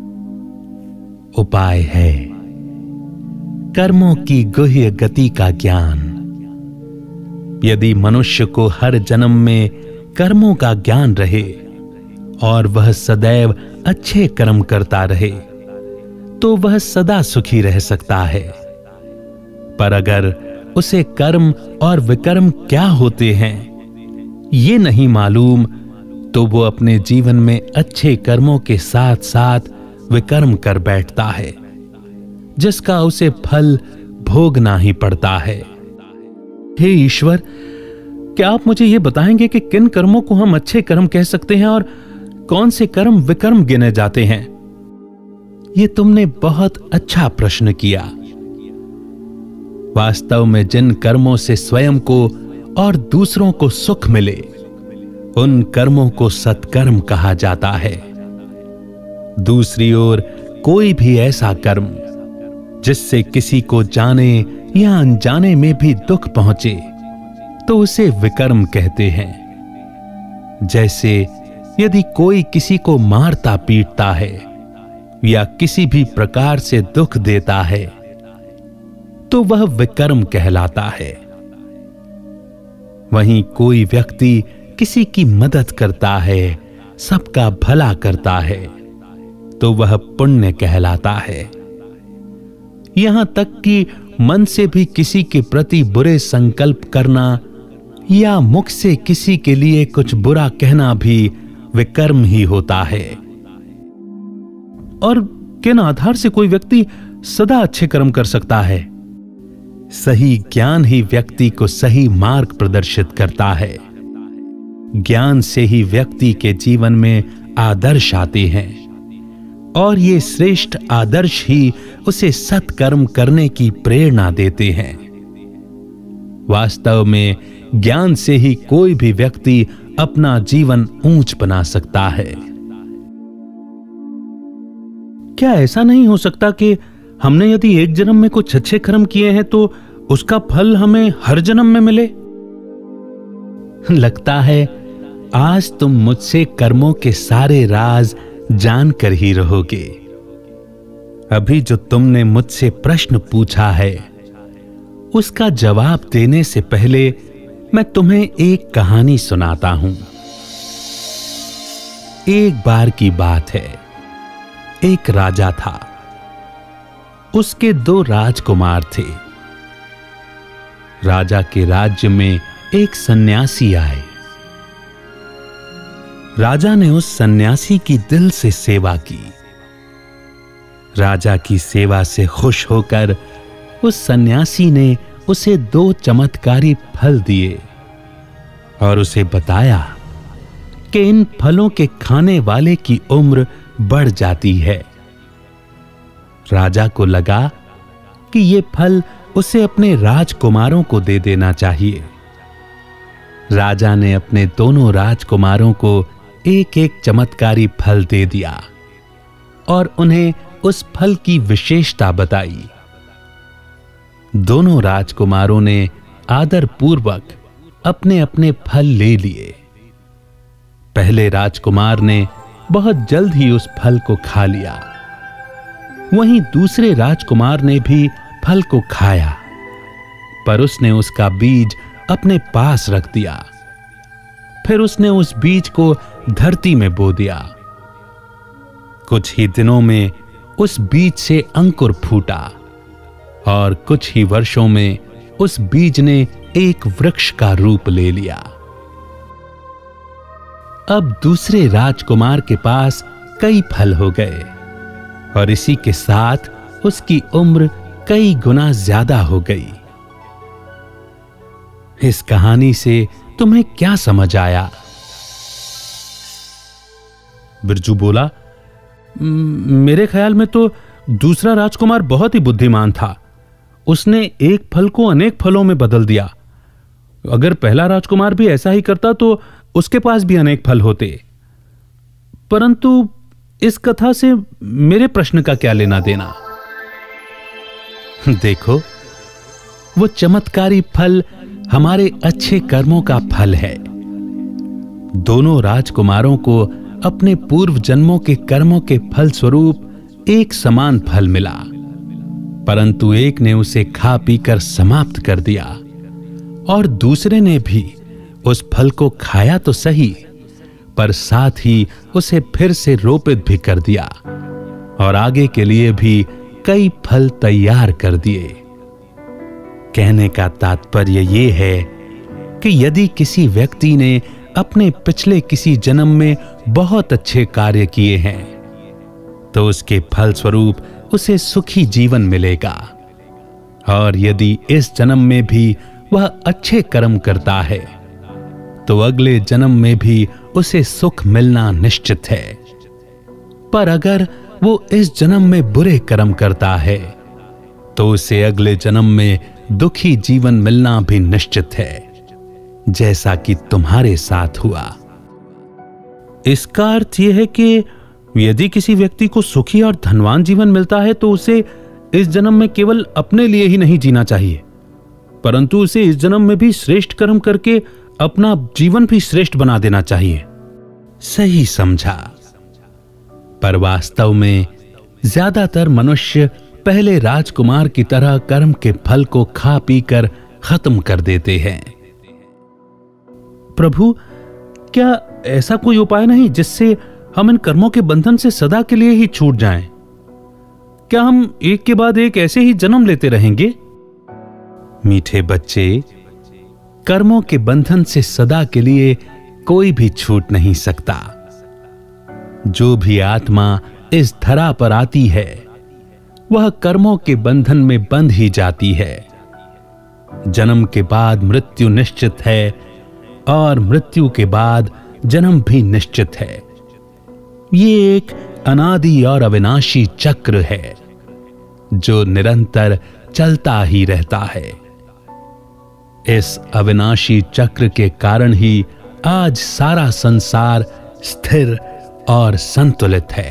उपाय है कर्मों की गुह्य गति का ज्ञान। यदि मनुष्य को हर जन्म में कर्मों का ज्ञान रहे और वह सदैव अच्छे कर्म करता रहे, तो वह सदा सुखी रह सकता है। पर अगर उसे कर्म और विकर्म क्या होते हैं ये नहीं मालूम, तो वो अपने जीवन में अच्छे कर्मों के साथ साथ विकर्म कर बैठता है, जिसका उसे फल भोगना ही पड़ता है। हे ईश्वर, क्या आप मुझे यह बताएंगे कि किन कर्मों को हम अच्छे कर्म कह सकते हैं और कौन से कर्म विकर्म गिने जाते हैं? यह तुमने बहुत अच्छा प्रश्न किया। वास्तव में जिन कर्मों से स्वयं को और दूसरों को सुख मिले, उन कर्मों को सत्कर्म कहा जाता है। दूसरी ओर कोई भी ऐसा कर्म जिससे किसी को जाने या अनजाने में भी दुख पहुंचे, तो उसे विकर्म कहते हैं। जैसे यदि कोई किसी को मारता पीटता है या किसी भी प्रकार से दुख देता है, तो वह विकर्म कहलाता है। वहीं कोई व्यक्ति किसी की मदद करता है, सबका भला करता है, तो वह पुण्य कहलाता है। यहां तक कि मन से भी किसी के प्रति बुरे संकल्प करना या मुख से किसी के लिए कुछ बुरा कहना भी विकर्म ही होता है। और किन आधार से कोई व्यक्ति सदा अच्छे कर्म कर सकता है? सही ज्ञान ही व्यक्ति को सही मार्ग प्रदर्शित करता है। ज्ञान से ही व्यक्ति के जीवन में आदर्श आते हैं, और ये श्रेष्ठ आदर्श ही उसे सत्कर्म करने की प्रेरणा देते हैं। वास्तव में ज्ञान से ही कोई भी व्यक्ति अपना जीवन ऊंच बना सकता है। क्या ऐसा नहीं हो सकता कि हमने यदि एक जन्म में कुछ अच्छे कर्म किए हैं तो उसका फल हमें हर जन्म में मिले? लगता है आज तुम मुझसे कर्मों के सारे राज जानकर ही रहोगे। अभी जो तुमने मुझसे प्रश्न पूछा है, उसका जवाब देने से पहले मैं तुम्हें एक कहानी सुनाता हूं। एक बार की बात है, एक राजा था। उसके 2 राजकुमार थे। राजा के राज्य में एक सन्यासी आए। राजा ने उस सन्यासी की दिल से सेवा की। राजा की सेवा से खुश होकर उस सन्यासी ने उसे 2 चमत्कारी फल दिए और उसे बताया कि इन फलों के खाने वाले की उम्र बढ़ जाती है। राजा को लगा कि ये फल उसे अपने राजकुमारों को दे देना चाहिए। राजा ने अपने दोनों राजकुमारों को एक एक चमत्कारी फल दे दिया और उन्हें उस फल की विशेषता बताई। दोनों राजकुमारों ने आदरपूर्वक अपने अपने फल ले लिए। पहले राजकुमार ने बहुत जल्द ही उस फल को खा लिया। वहीं दूसरे राजकुमार ने भी फल को खाया, पर उसने उसका बीज अपने पास रख दिया। फिर उसने उस बीज को धरती में बो दिया। कुछ ही दिनों में उस बीज से अंकुर फूटा और कुछ ही वर्षों में उस बीज ने एक वृक्ष का रूप ले लिया। अब दूसरे राजकुमार के पास कई फल हो गए और इसी के साथ उसकी उम्र कई गुना ज्यादा हो गई। इस कहानी से तुम्हें क्या समझ आया? बिरजू बोला, मेरे ख्याल में तो दूसरा राजकुमार बहुत ही बुद्धिमान था। उसने एक फल को अनेक फलों में बदल दिया। अगर पहला राजकुमार भी ऐसा ही करता तो उसके पास भी अनेक फल होते। परंतु इस कथा से मेरे प्रश्न का क्या लेना देना? देखो, वो चमत्कारी फल हमारे अच्छे कर्मों का फल है। दोनों राजकुमारों को अपने पूर्व जन्मों के कर्मों के फल स्वरूप एक समान फल मिला, परंतु एक ने उसे खा पीकर समाप्त कर दिया और दूसरे ने भी उस फल को खाया तो सही, पर साथ ही उसे फिर से रोपित भी कर दिया और आगे के लिए भी कई फल तैयार कर दिए। कहने का तात्पर्य यह है कि यदि किसी व्यक्ति ने अपने पिछले किसी जन्म में बहुत अच्छे कार्य किए हैं तो उसके फल स्वरूप उसे सुखी जीवन मिलेगा, और यदि इस जन्म में भी वह अच्छे कर्म करता है तो अगले जन्म में भी उसे सुख मिलना निश्चित है। पर अगर वो इस जन्म में बुरे कर्म करता है तो उसे अगले जन्म में दुखी जीवन मिलना भी निश्चित है, जैसा कि तुम्हारे साथ हुआ। इसका अर्थ यह है कि यदि किसी व्यक्ति को सुखी और धनवान जीवन मिलता है तो उसे इस जन्म में केवल अपने लिए ही नहीं जीना चाहिए, परंतु उसे इस जन्म में भी श्रेष्ठ कर्म करके अपना जीवन भी श्रेष्ठ बना देना चाहिए। सही समझा। पर वास्तव में ज्यादातर मनुष्य पहले राजकुमार की तरह कर्म के फल को खा पीकर खत्म कर देते हैं। प्रभु, क्या ऐसा कोई उपाय नहीं जिससे हम इन कर्मों के बंधन से सदा के लिए ही छूट जाएं? क्या हम एक के बाद एक ऐसे ही जन्म लेते रहेंगे? मीठे बच्चे, कर्मों के बंधन से सदा के लिए कोई भी छूट नहीं सकता। जो भी आत्मा इस धरा पर आती है वह कर्मों के बंधन में बंध ही जाती है। जन्म के बाद मृत्यु निश्चित है और मृत्यु के बाद जन्म भी निश्चित है। ये एक अनादि और अविनाशी चक्र है जो निरंतर चलता ही रहता है। इस अविनाशी चक्र के कारण ही आज सारा संसार स्थिर और संतुलित है।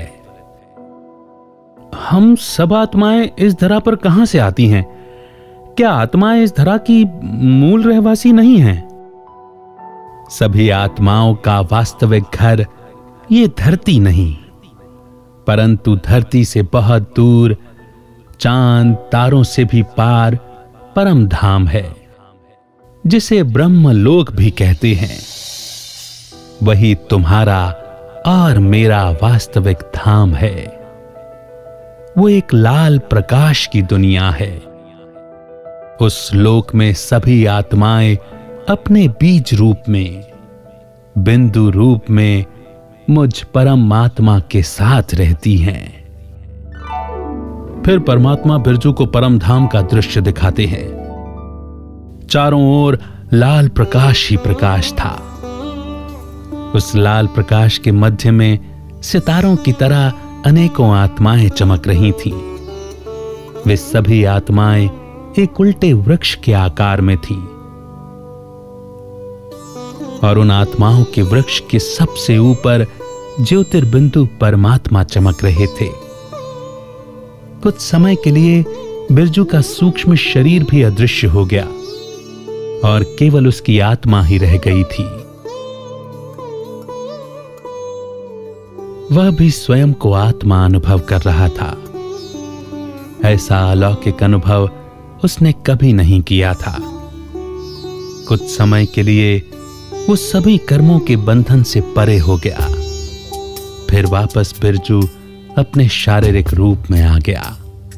हम सब आत्माएं इस धरा पर कहां से आती हैं? क्या आत्माएं इस धरा की मूल रहवासी नहीं हैं? सभी आत्माओं का वास्तविक घर ये धरती नहीं, परंतु धरती से बहुत दूर चांद तारों से भी पार परम धाम है, जिसे ब्रह्मलोक भी कहते हैं। वही तुम्हारा और मेरा वास्तविक धाम है। वो एक लाल प्रकाश की दुनिया है। उस लोक में सभी आत्माएं अपने बीज रूप में, बिंदु रूप में मुझ परमात्मा के साथ रहती हैं। फिर परमात्मा बिरजू को परम धाम का दृश्य दिखाते हैं। चारों ओर लाल प्रकाश ही प्रकाश था। उस लाल प्रकाश के मध्य में सितारों की तरह अनेकों आत्माएं चमक रही थीं। वे सभी आत्माएं एक उल्टे वृक्ष के आकार में थीं और उन आत्माओं के वृक्ष के सबसे ऊपर ज्योतिर्बिंदु परमात्मा चमक रहे थे। कुछ समय के लिए बिरजू का सूक्ष्म शरीर भी अदृश्य हो गया और केवल उसकी आत्मा ही रह गई थी। वह भी स्वयं को आत्मा अनुभव कर रहा था। ऐसा अलौकिक अनुभव उसने कभी नहीं किया था। कुछ समय के लिए वो सभी कर्मों के बंधन से परे हो गया। फिर वापस बिरजू अपने शारीरिक रूप में आ गया।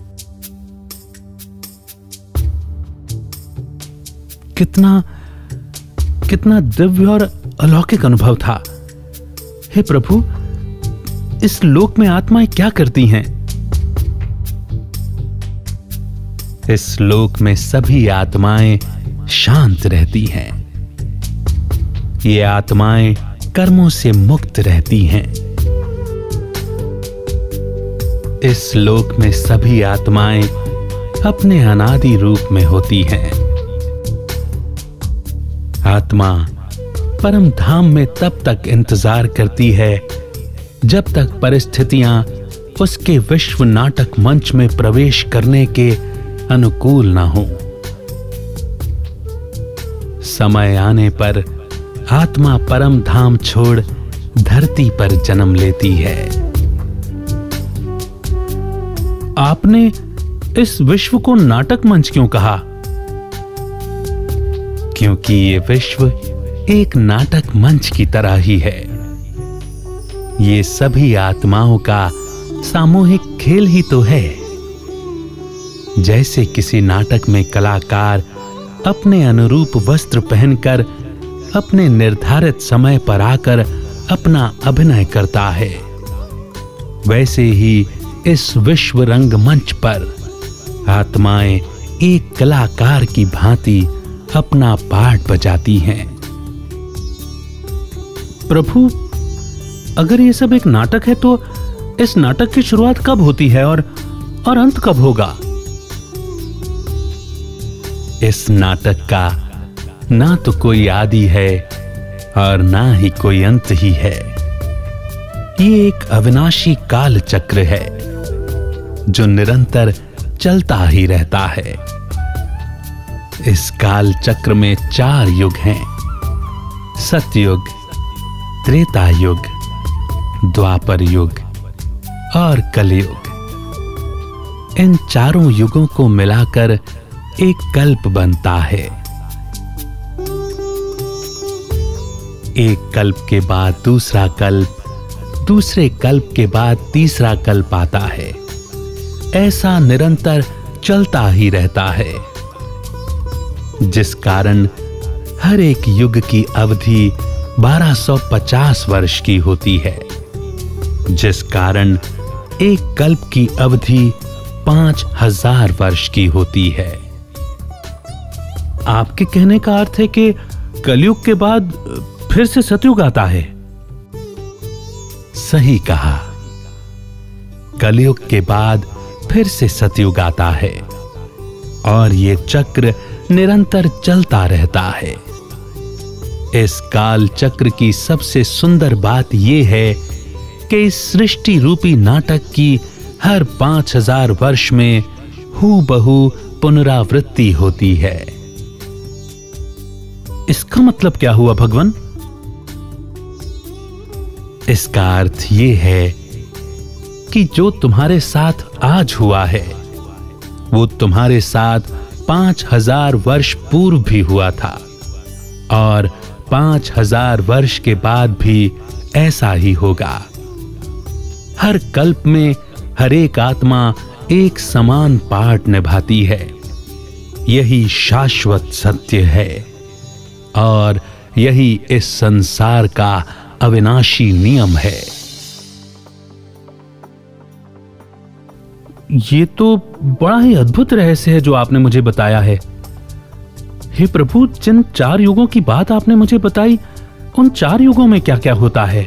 कितना दिव्य और अलौकिक अनुभव था। हे प्रभु, इस लोक में आत्माएं क्या करती हैं? इस लोक में सभी आत्माएं शांत रहती हैं। ये आत्माएं कर्मों से मुक्त रहती हैं। इस लोक में सभी आत्माएं अपने अनादि रूप में होती हैं। आत्मा परम धाम में तब तक इंतजार करती है जब तक परिस्थितियां उसके विश्व नाटक मंच में प्रवेश करने के अनुकूल ना हो। समय आने पर आत्मा परम धाम छोड़ धरती पर जन्म लेती है। आपने इस विश्व को नाटक मंच क्यों कहा? क्योंकि ये विश्व एक नाटक मंच की तरह ही है। ये सभी आत्माओं का सामूहिक खेल ही तो है। जैसे किसी नाटक में कलाकार अपने अनुरूप वस्त्र पहनकर अपने निर्धारित समय पर आकर अपना अभिनय करता है, वैसे ही इस विश्व रंगमंच पर आत्माएं एक कलाकार की भांति अपना पार्ट बजाती हैं। प्रभु, अगर ये सब एक नाटक है तो इस नाटक की शुरुआत कब होती है और अंत कब होगा? इस नाटक का ना तो कोई आदि है और ना ही कोई अंत ही है। ये एक अविनाशी काल चक्र है जो निरंतर चलता ही रहता है। इस काल चक्र में 4 युग हैं: सतयुग, त्रेता युग, द्वापर युग और कलयुग। इन चारों युगों को मिलाकर एक कल्प बनता है। एक कल्प के बाद दूसरा कल्प, दूसरे कल्प के बाद तीसरा कल्प आता है। ऐसा निरंतर चलता ही रहता है, जिस कारण हर एक युग की अवधि 1250 वर्ष की होती है, जिस कारण एक कल्प की अवधि 5000 वर्ष की होती है। आपके कहने का अर्थ है कि कलयुग के बाद फिर से सतयुग आता है? सही कहा। कलयुग के बाद फिर से सतयुग आता है और ये चक्र निरंतर चलता रहता है। इस काल चक्र की सबसे सुंदर बात यह है कि इस सृष्टि रूपी नाटक की हर 5000 वर्ष में हूबहू पुनरावृत्ति होती है। इसका मतलब क्या हुआ भगवान? इसका अर्थ यह है कि जो तुम्हारे साथ आज हुआ है वो तुम्हारे साथ 5000 वर्ष पूर्व भी हुआ था और 5000 वर्ष के बाद भी ऐसा ही होगा। हर कल्प में हर एक आत्मा एक समान पार्ट निभाती है। यही शाश्वत सत्य है और यही इस संसार का अविनाशी नियम है। ये तो बड़ा ही अद्भुत रहस्य है जो आपने मुझे बताया है। हे प्रभु, जिन 4 युगों की बात आपने मुझे बताई, उन 4 युगों में क्या क्या होता है?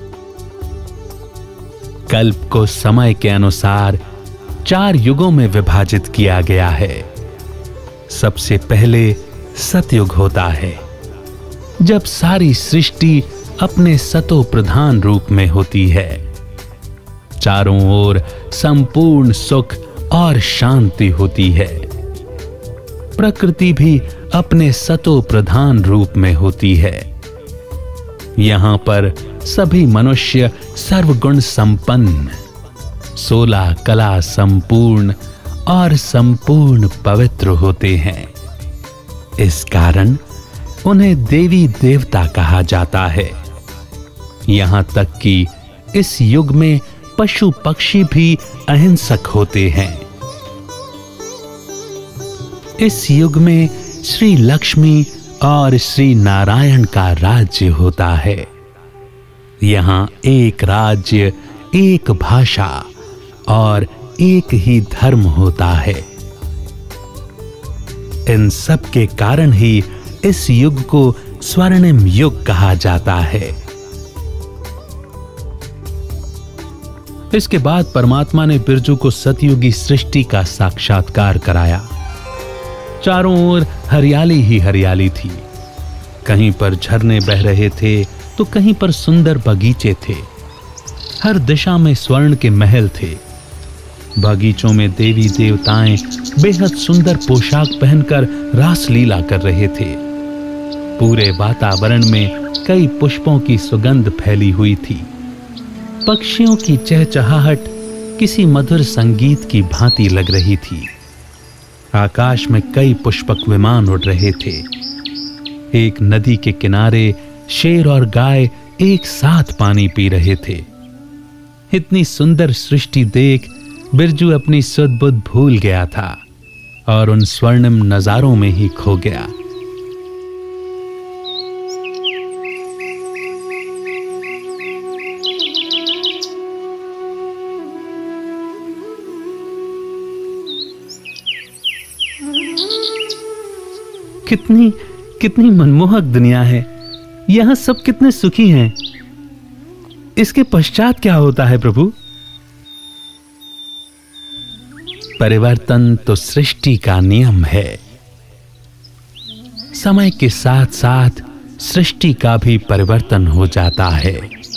कल्प को समय के अनुसार 4 युगों में विभाजित किया गया है। सबसे पहले सतयुग होता है, जब सारी सृष्टि अपने सतो प्रधान रूप में होती है। चारों ओर संपूर्ण सुख और शांति होती है। प्रकृति भी अपने सतो प्रधान रूप में होती है। यहां पर सभी मनुष्य सर्वगुण संपन्न, 16 कला संपूर्ण और संपूर्ण पवित्र होते हैं। इस कारण उन्हें देवी देवता कहा जाता है। यहां तक कि इस युग में पशु पक्षी भी अहिंसक होते हैं। इस युग में श्री लक्ष्मी और श्री नारायण का राज्य होता है। यहां एक राज्य, एक भाषा और एक ही धर्म होता है। इन सब के कारण ही इस युग को स्वर्णिम युग कहा जाता है। इसके बाद परमात्मा ने बिरजू को सतयुगी सृष्टि का साक्षात्कार कराया। चारों ओर हरियाली ही हरियाली थी। कहीं पर झरने बह रहे थे तो कहीं पर सुंदर बगीचे थे। हर दिशा में स्वर्ण के महल थे। बगीचों में देवी देवताएं बेहद सुंदर पोशाक पहनकर रासलीला कर रहे थे। पूरे वातावरण में कई पुष्पों की सुगंध फैली हुई थी। पक्षियों की चहचहाहट किसी मधुर संगीत की भांति लग रही थी। आकाश में कई पुष्पक विमान उड़ रहे थे। एक नदी के किनारे शेर और गाय एक साथ पानी पी रहे थे। इतनी सुंदर सृष्टि देख बिरजू अपनी सुध बुध भूल गया था और उन स्वर्णिम नजारों में ही खो गया। कितनी कितनी मनमोहक दुनिया है। यहां सब कितने सुखी हैं। इसके पश्चात क्या होता है प्रभु? परिवर्तन तो सृष्टि का नियम है। समय के साथ साथ सृष्टि का भी परिवर्तन हो जाता है।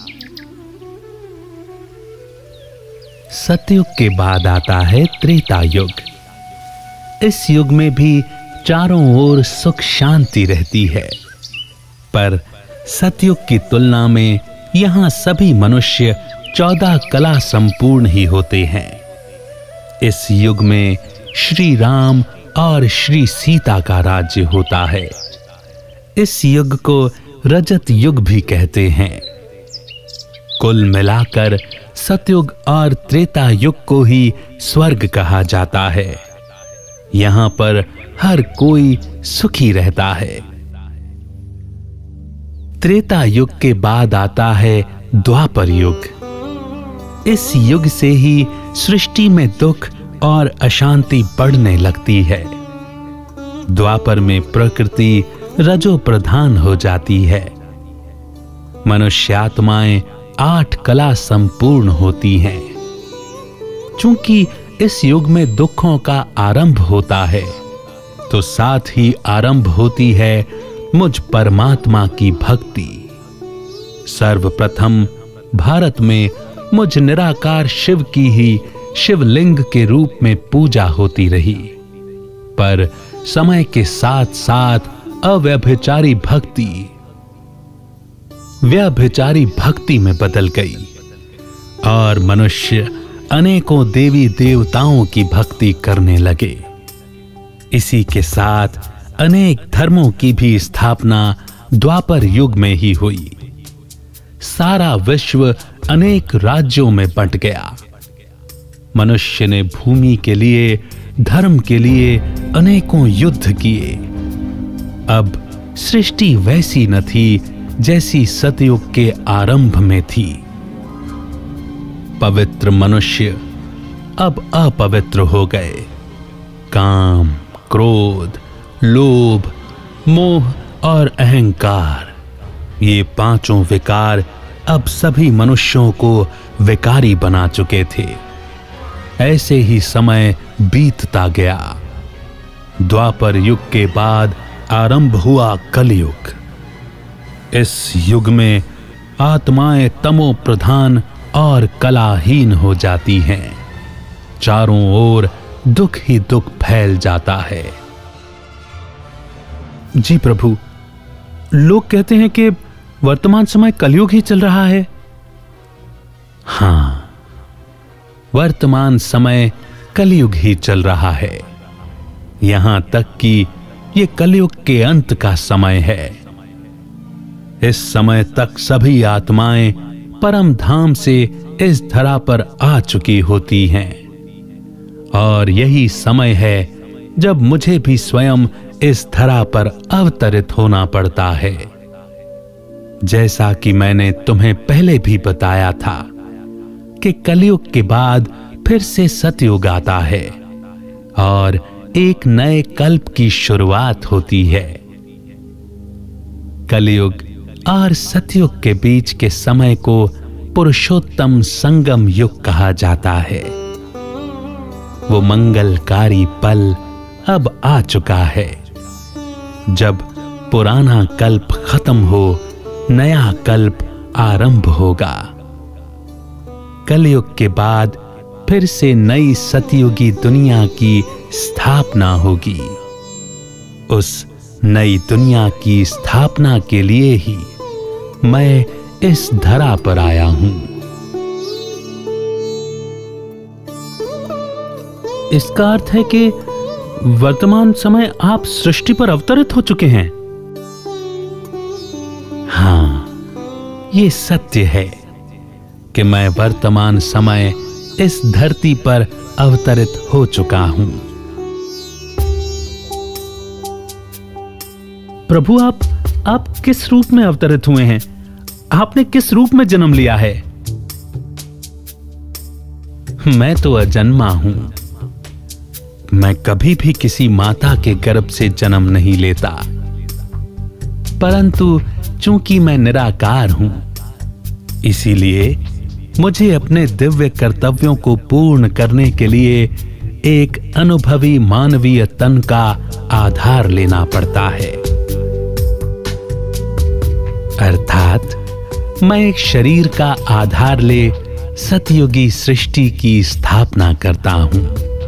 सतयुग के बाद आता है त्रेता युग। इस युग में भी चारों ओर सुख शांति रहती है, पर सतयुग की तुलना में यहां सभी मनुष्य 14 कला संपूर्ण ही होते हैं। इस युग में श्री राम और श्री सीता का राज्य होता है। इस युग को रजत युग भी कहते हैं। कुल मिलाकर सतयुग और त्रेता युग को ही स्वर्ग कहा जाता है। यहां पर हर कोई सुखी रहता है। त्रेता युग के बाद आता है द्वापर युग। इस युग से ही सृष्टि में दुख और अशांति बढ़ने लगती है। द्वापर में प्रकृति रजो प्रधान हो जाती है। मनुष्यात्माएं 8 कला संपूर्ण होती हैं। चूंकि इस युग में दुखों का आरंभ होता है, तो साथ ही आरंभ होती है मुझ परमात्मा की भक्ति। सर्वप्रथम भारत में मुझ निराकार शिव की ही शिवलिंग के रूप में पूजा होती रही, पर समय के साथ साथ अव्यभिचारी भक्ति व्यभिचारी भक्ति में बदल गई और मनुष्य अनेकों देवी देवताओं की भक्ति करने लगे। इसी के साथ अनेक धर्मों की भी स्थापना द्वापर युग में ही हुई। सारा विश्व अनेक राज्यों में बंट गया। मनुष्य ने भूमि के लिए, धर्म के लिए अनेकों युद्ध किए। अब सृष्टि वैसी न थी जैसी सतयुग के आरंभ में थी। पवित्र मनुष्य अब अपवित्र हो गए। काम, क्रोध, लोभ, मोह और अहंकार, ये पांचों विकार अब सभी मनुष्यों को विकारी बना चुके थे। ऐसे ही समय बीतता गया। द्वापर युग के बाद आरंभ हुआ कलयुग। इस युग में आत्माएं तमो प्रधान और कलाहीन हो जाती हैं। चारों ओर दुख ही दुख फैल जाता है। जी प्रभु, लोग कहते हैं कि वर्तमान समय कलयुग ही चल रहा है। हां, वर्तमान समय कलयुग ही चल रहा है। यहां तक कि यह कलयुग के अंत का समय है। इस समय तक सभी आत्माएं परम धाम से इस धरा पर आ चुकी होती हैं, और यही समय है जब मुझे भी स्वयं इस धरा पर अवतरित होना पड़ता है। जैसा कि मैंने तुम्हें पहले भी बताया था कि कलयुग के बाद फिर से सतयुग आता है और एक नए कल्प की शुरुआत होती है। कलयुग और सतयुग के बीच के समय को पुरुषोत्तम संगम युग कहा जाता है। वो मंगलकारी पल अब आ चुका है, जब पुराना कल्प खत्म हो नया कल्प आरंभ होगा। कलयुग के बाद फिर से नई सतयुगी दुनिया की स्थापना होगी। उस नई दुनिया की स्थापना के लिए ही मैं इस धरा पर आया हूं। इसका अर्थ है कि वर्तमान समय आप सृष्टि पर अवतरित हो चुके हैं। हां, ये सत्य है कि मैं वर्तमान समय इस धरती पर अवतरित हो चुका हूं। प्रभु, आप किस रूप में अवतरित हुए हैं? आपने किस रूप में जन्म लिया है? मैं तो अजन्मा हूं। मैं कभी भी किसी माता के गर्भ से जन्म नहीं लेता, परंतु चूंकि मैं निराकार हूं, इसीलिए मुझे अपने दिव्य कर्तव्यों को पूर्ण करने के लिए एक अनुभवी मानवीय तन का आधार लेना पड़ता है। अर्थात मैं एक शरीर का आधार ले सतयुगी सृष्टि की स्थापना करता हूं।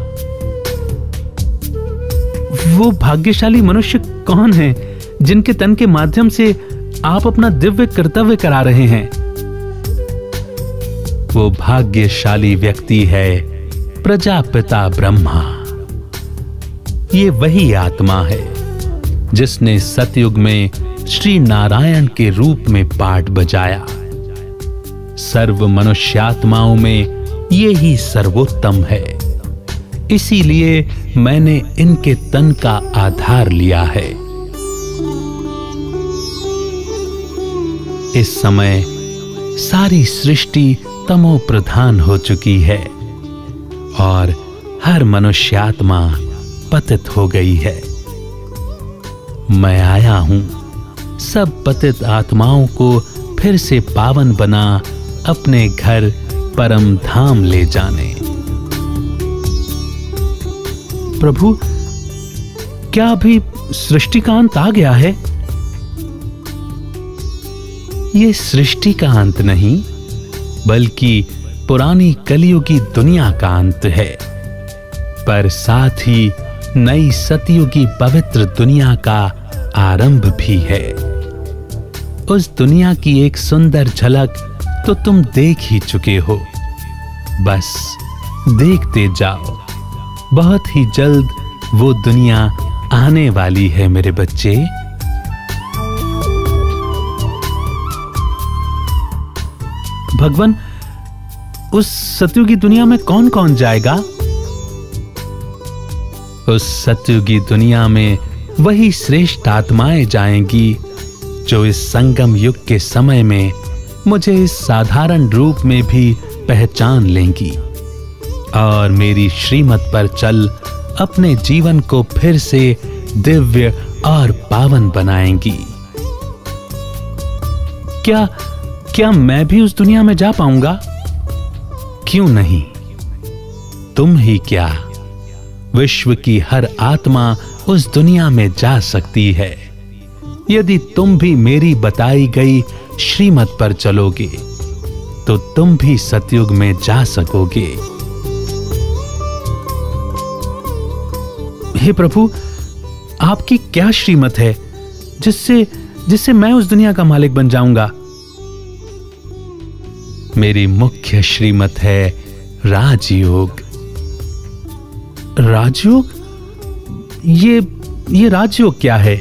वो भाग्यशाली मनुष्य कौन है जिनके तन के माध्यम से आप अपना दिव्य कर्तव्य करा रहे हैं? वो भाग्यशाली व्यक्ति है प्रजापिता ब्रह्मा। ये वही आत्मा है जिसने सतयुग में श्री नारायण के रूप में पाठ बजाया। सर्व मनुष्यात्माओं में ये ही सर्वोत्तम है, इसीलिए मैंने इनके तन का आधार लिया है। इस समय सारी सृष्टि तमो प्रधान हो चुकी है और हर मनुष्यात्मा पतित हो गई है। मैं आया हूं सब पतित आत्माओं को फिर से पावन बना अपने घर परम धाम ले जाने। प्रभु, क्या अभी सृष्टि का अंत आ गया है? ये सृष्टि का अंत नहीं, बल्कि पुरानी कलियुगी दुनिया का अंत है, पर साथ ही नई सतयुगी पवित्र दुनिया का आरंभ भी है। उस दुनिया की एक सुंदर झलक तो तुम देख ही चुके हो। बस देखते जाओ, बहुत ही जल्द वो दुनिया आने वाली है मेरे बच्चे। भगवान, उस सतयुगी दुनिया में कौन कौन जाएगा? उस सतयुगी दुनिया में वही श्रेष्ठ आत्माएं जाएंगी जो इस संगम युग के समय में मुझे इस साधारण रूप में भी पहचान लेंगी और मेरी श्रीमत पर चल अपने जीवन को फिर से दिव्य और पावन बनाएंगी। क्या मैं भी उस दुनिया में जा पाऊंगा? क्यों नहीं? तुम ही क्या, विश्व की हर आत्मा उस दुनिया में जा सकती है यदि तुम भी मेरी बताई गई श्रीमत पर चलोगे तो तुम भी सतयुग में जा सकोगे। हे प्रभु, आपकी क्या श्रीमत है जिससे मैं उस दुनिया का मालिक बन जाऊंगा। मेरी मुख्य श्रीमत है राजयोग। राजयोग? ये राजयोग क्या है?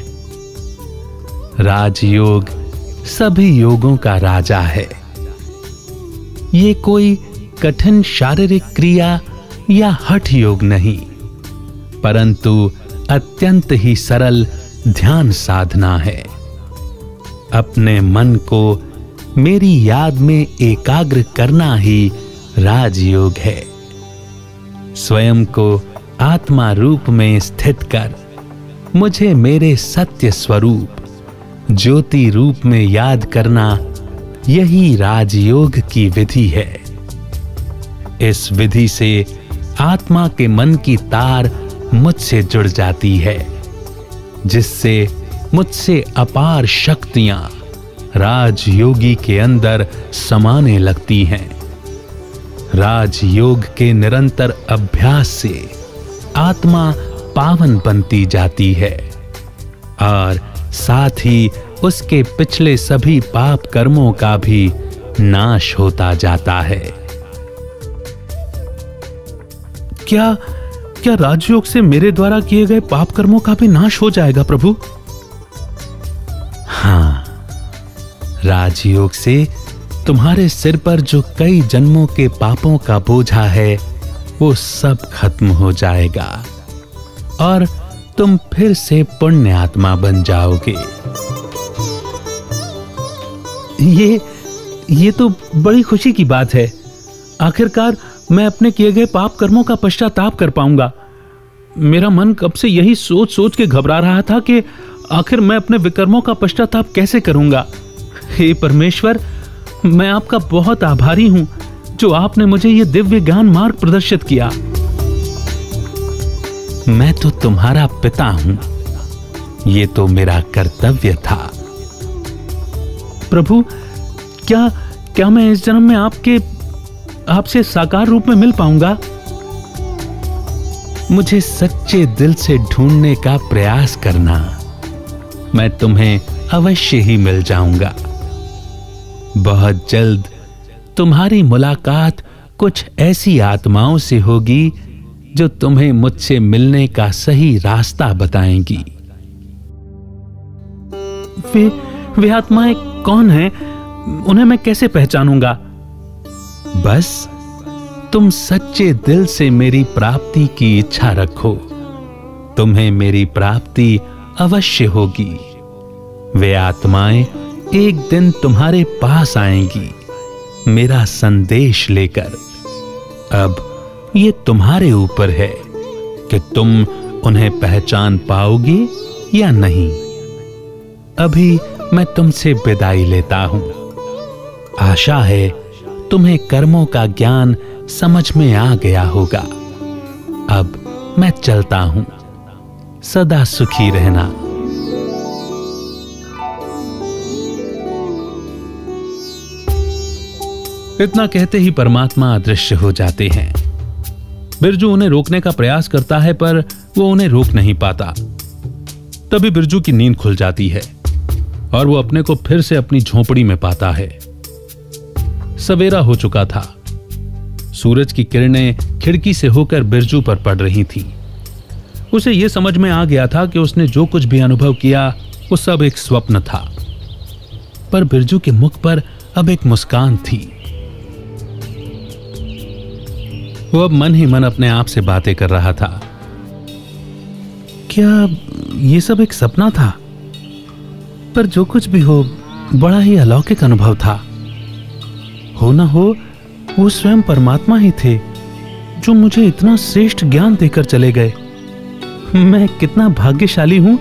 राजयोग सभी योगों का राजा है। ये कोई कठिन शारीरिक क्रिया या हठ योग नहीं, परंतु अत्यंत ही सरल ध्यान साधना है। अपने मन को मेरी याद में एकाग्र करना ही राजयोग है। स्वयं को आत्मा रूप में स्थित कर मुझे मेरे सत्य स्वरूप ज्योति रूप में याद करना, यही राजयोग की विधि है। इस विधि से आत्मा के मन की तार मुझसे जुड़ जाती है, जिससे मुझसे अपार शक्तियां राजयोगी के अंदर समाने लगती हैं। राजयोग के निरंतर अभ्यास से आत्मा पावन बनती जाती है और साथ ही उसके पिछले सभी पाप कर्मों का भी नाश होता जाता है। क्या राजयोग से मेरे द्वारा किए गए पाप कर्मों का भी नाश हो जाएगा प्रभु? हाँ, राजयोग से तुम्हारे सिर पर जो कई जन्मों के पापों का बोझा है वो सब खत्म हो जाएगा और तुम फिर से पुण्य आत्मा बन जाओगे। ये तो बड़ी खुशी की बात है। आखिरकार मैं अपने किए गए पाप कर्मों का पश्चाताप कर पाऊंगा। मेरा मन कब से यही सोच सोच के घबरा रहा था कि आखिर मैं अपने विकर्मों का पश्चाताप कैसे करूंगा। हे परमेश्वर, मैं आपका बहुत आभारी हूं जो आपने मुझे यह दिव्य ज्ञान मार्ग प्रदर्शित किया। मैं तो तुम्हारा पिता हूं, ये तो मेरा कर्तव्य था। प्रभु, क्या मैं इस जन्म में आपसे साकार रूप में मिल पाऊंगा? मुझे सच्चे दिल से ढूंढने का प्रयास करना, मैं तुम्हें अवश्य ही मिल जाऊंगा। बहुत जल्द तुम्हारी मुलाकात कुछ ऐसी आत्माओं से होगी जो तुम्हें मुझसे मिलने का सही रास्ता बताएंगी। वे आत्माएं कौन हैं? उन्हें मैं कैसे पहचानूंगा? बस तुम सच्चे दिल से मेरी प्राप्ति की इच्छा रखो, तुम्हें मेरी प्राप्ति अवश्य होगी। वे आत्माएं एक दिन तुम्हारे पास आएंगी मेरा संदेश लेकर। अब ये तुम्हारे ऊपर है कि तुम उन्हें पहचान पाओगे या नहीं। अभी मैं तुमसे विदाई लेता हूं। आशा है तुम्हें कर्मों का ज्ञान समझ में आ गया होगा। अब मैं चलता हूं। सदा सुखी रहना। इतना कहते ही परमात्मा अदृश्य हो जाते हैं। बिरजू उन्हें रोकने का प्रयास करता है पर वो उन्हें रोक नहीं पाता। तभी बिरजू की नींद खुल जाती है और वो अपने को फिर से अपनी झोपड़ी में पाता है। सवेरा हो चुका था। सूरज की किरणें खिड़की से होकर बिरजू पर पड़ रही थीं। उसे यह समझ में आ गया था कि उसने जो कुछ भी अनुभव किया वो सब एक स्वप्न था, पर बिरजू के मुख पर अब एक मुस्कान थी। वो अब मन ही मन अपने आप से बातें कर रहा था। क्या ये सब एक सपना था? पर जो कुछ भी हो, बड़ा ही अलौकिक अनुभव था। हो ना हो, वो स्वयं परमात्मा ही थे जो मुझे इतना श्रेष्ठ ज्ञान देकर चले गए। मैं कितना भाग्यशाली हूं।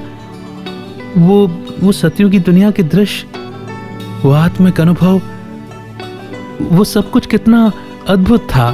वो सतयुगी दुनिया के दृश्य, वो आत्मिक अनुभव, वो सब कुछ कितना अद्भुत था।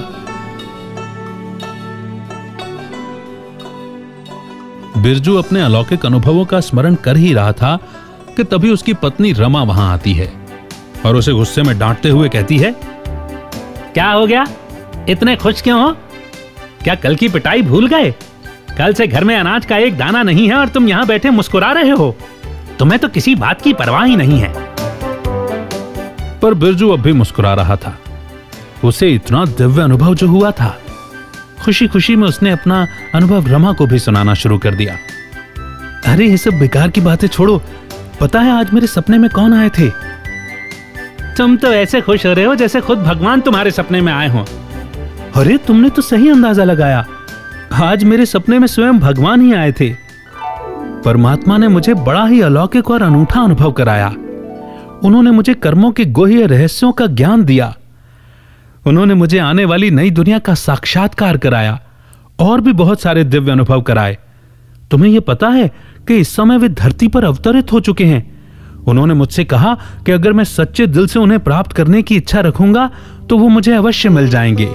बिरजू अपने अलौकिक अनुभवों का स्मरण कर ही रहा था कि तभी उसकी पत्नी रमा वहां आती है और उसे गुस्से में डांटते हुए कहती है, क्या हो गया? इतने खुश क्यों हो? क्या कल की पिटाई भूल गए? कल से घर में अनाज का एक दाना नहीं है और तुम यहां बैठे मुस्कुरा रहे हो। तुम्हें तो किसी बात की परवाह ही नहीं है। पर बिरजू अब भी मुस्कुरा रहा था। उसे इतना दिव्य अनुभव जो हुआ था। खुशी खुशी में उसने अपना अनुभव रमा को भी सुनाना शुरू कर दिया। अरे ये सब बेकार की बातें छोड़ो, पता है आज मेरे सपने में कौन आए थे? तुम तो ऐसे खुश हो रहे हो जैसे खुद भगवान तुम्हारे सपने में आए हो। अरे तुमने तो सही अंदाजा लगाया, आज मेरे सपने में स्वयं भगवान ही आए थे। परमात्मा ने मुझे बड़ा ही अलौकिक और अनूठा अनुभव कराया। उन्होंने मुझे कर्मों के गोह्य रहस्यों का ज्ञान दिया। उन्होंने मुझे आने वाली नई दुनिया का साक्षात्कार कराया और भी बहुत सारे दिव्य अनुभव कराए। तुम्हें यह पता है कि इस समय वे धरती पर अवतरित हो चुके हैं। उन्होंने मुझसे कहा कि अगर मैं सच्चे दिल से उन्हें प्राप्त करने की इच्छा रखूंगा तो वो मुझे अवश्य मिल जाएंगे।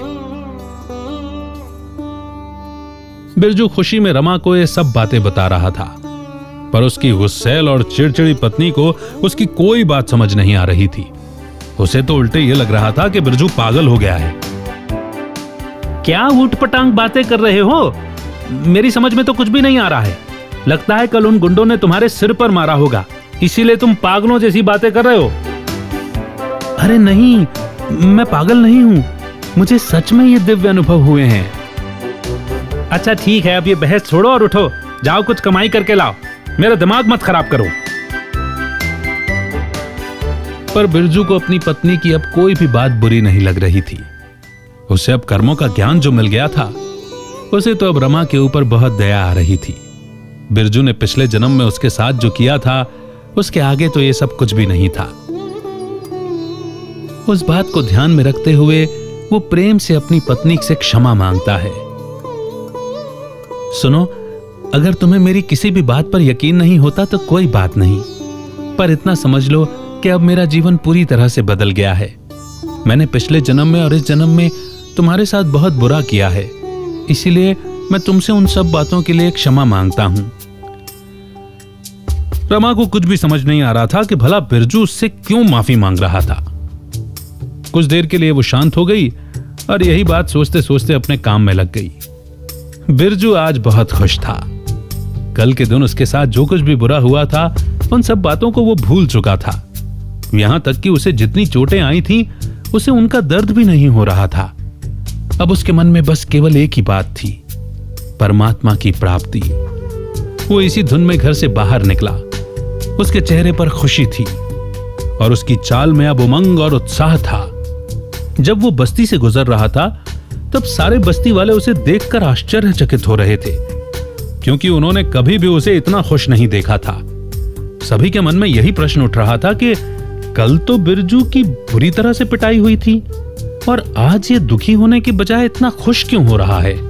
बिरजू खुशी में रमा को ये सब बातें बता रहा था, पर उसकी गुस्सैल और चिड़चिड़ी पत्नी को उसकी कोई बात समझ नहीं आ रही थी। उसे तो उल्टे ये लग रहा था कि बिरजू पागल हो गया है। क्या ऊटपटांग बातें कर रहे हो? मेरी समझ में तो कुछ भी नहीं आ रहा है। लगता है कल उन गुंडों ने तुम्हारे सिर पर मारा होगा, इसीलिए तुम पागलों जैसी बातें कर रहे हो। अरे नहीं, मैं पागल नहीं हूं, मुझे सच में ये दिव्य अनुभव हुए हैं। अच्छा ठीक है, अब ये बहस छोड़ो और उठो, जाओ कुछ कमाई करके लाओ, मेरा दिमाग मत खराब करो। पर बिरजू को अपनी पत्नी की अब कोई भी बात बुरी नहीं लग रही थी। उसे अब कर्मों का ज्ञान जो मिल गया था, उसे तो अब रमा के ऊपर बहुत दया आ रही थी। बिरजू ने पिछले जन्म में उसके साथ जो किया था, उसके आगे तो ये सब कुछ भी नहीं था। उस बात को ध्यान में रखते हुए वो प्रेम से अपनी पत्नी से क्षमा मांगता है। सुनो, अगर तुम्हें मेरी किसी भी बात पर यकीन नहीं होता तो कोई बात नहीं, पर इतना समझ लो कि अब मेरा जीवन पूरी तरह से बदल गया है। मैंने पिछले जन्म में और इस जन्म में तुम्हारे साथ बहुत बुरा किया है, इसीलिए मैं तुमसे उन सब बातों के लिए क्षमा मांगता हूं। रमा को कुछ भी समझ नहीं आ रहा था कि भला बिरजू उससे क्यों माफी मांग रहा था। कुछ देर के लिए वो शांत हो गई और यही बात सोचते सोचते अपने काम में लग गई। बिरजू आज बहुत खुश था। कल के दिन उसके साथ जो कुछ भी बुरा हुआ था, उन सब बातों को वो भूल चुका था। यहां तक कि उसे जितनी चोटें आई थी, उसे उनका दर्द भी नहीं हो रहा था। अब उसके मन में बस केवल एक ही बात थी, परमात्मा की प्राप्ति। वो इसी धुन में घर से बाहर निकला। उसके चेहरे पर खुशी थी और उसकी चाल में अब उमंग और उत्साह था। जब वो बस्ती से गुजर रहा था, तब सारे बस्ती वाले उसे देखकर आश्चर्यचकित हो रहे थे, क्योंकि उन्होंने कभी भी उसे इतना खुश नहीं देखा था। सभी के मन में यही प्रश्न उठ रहा था कि कल तो बिरजू की बुरी तरह से पिटाई हुई थी और आज ये दुखी होने के बजाय इतना खुश क्यों हो रहा है।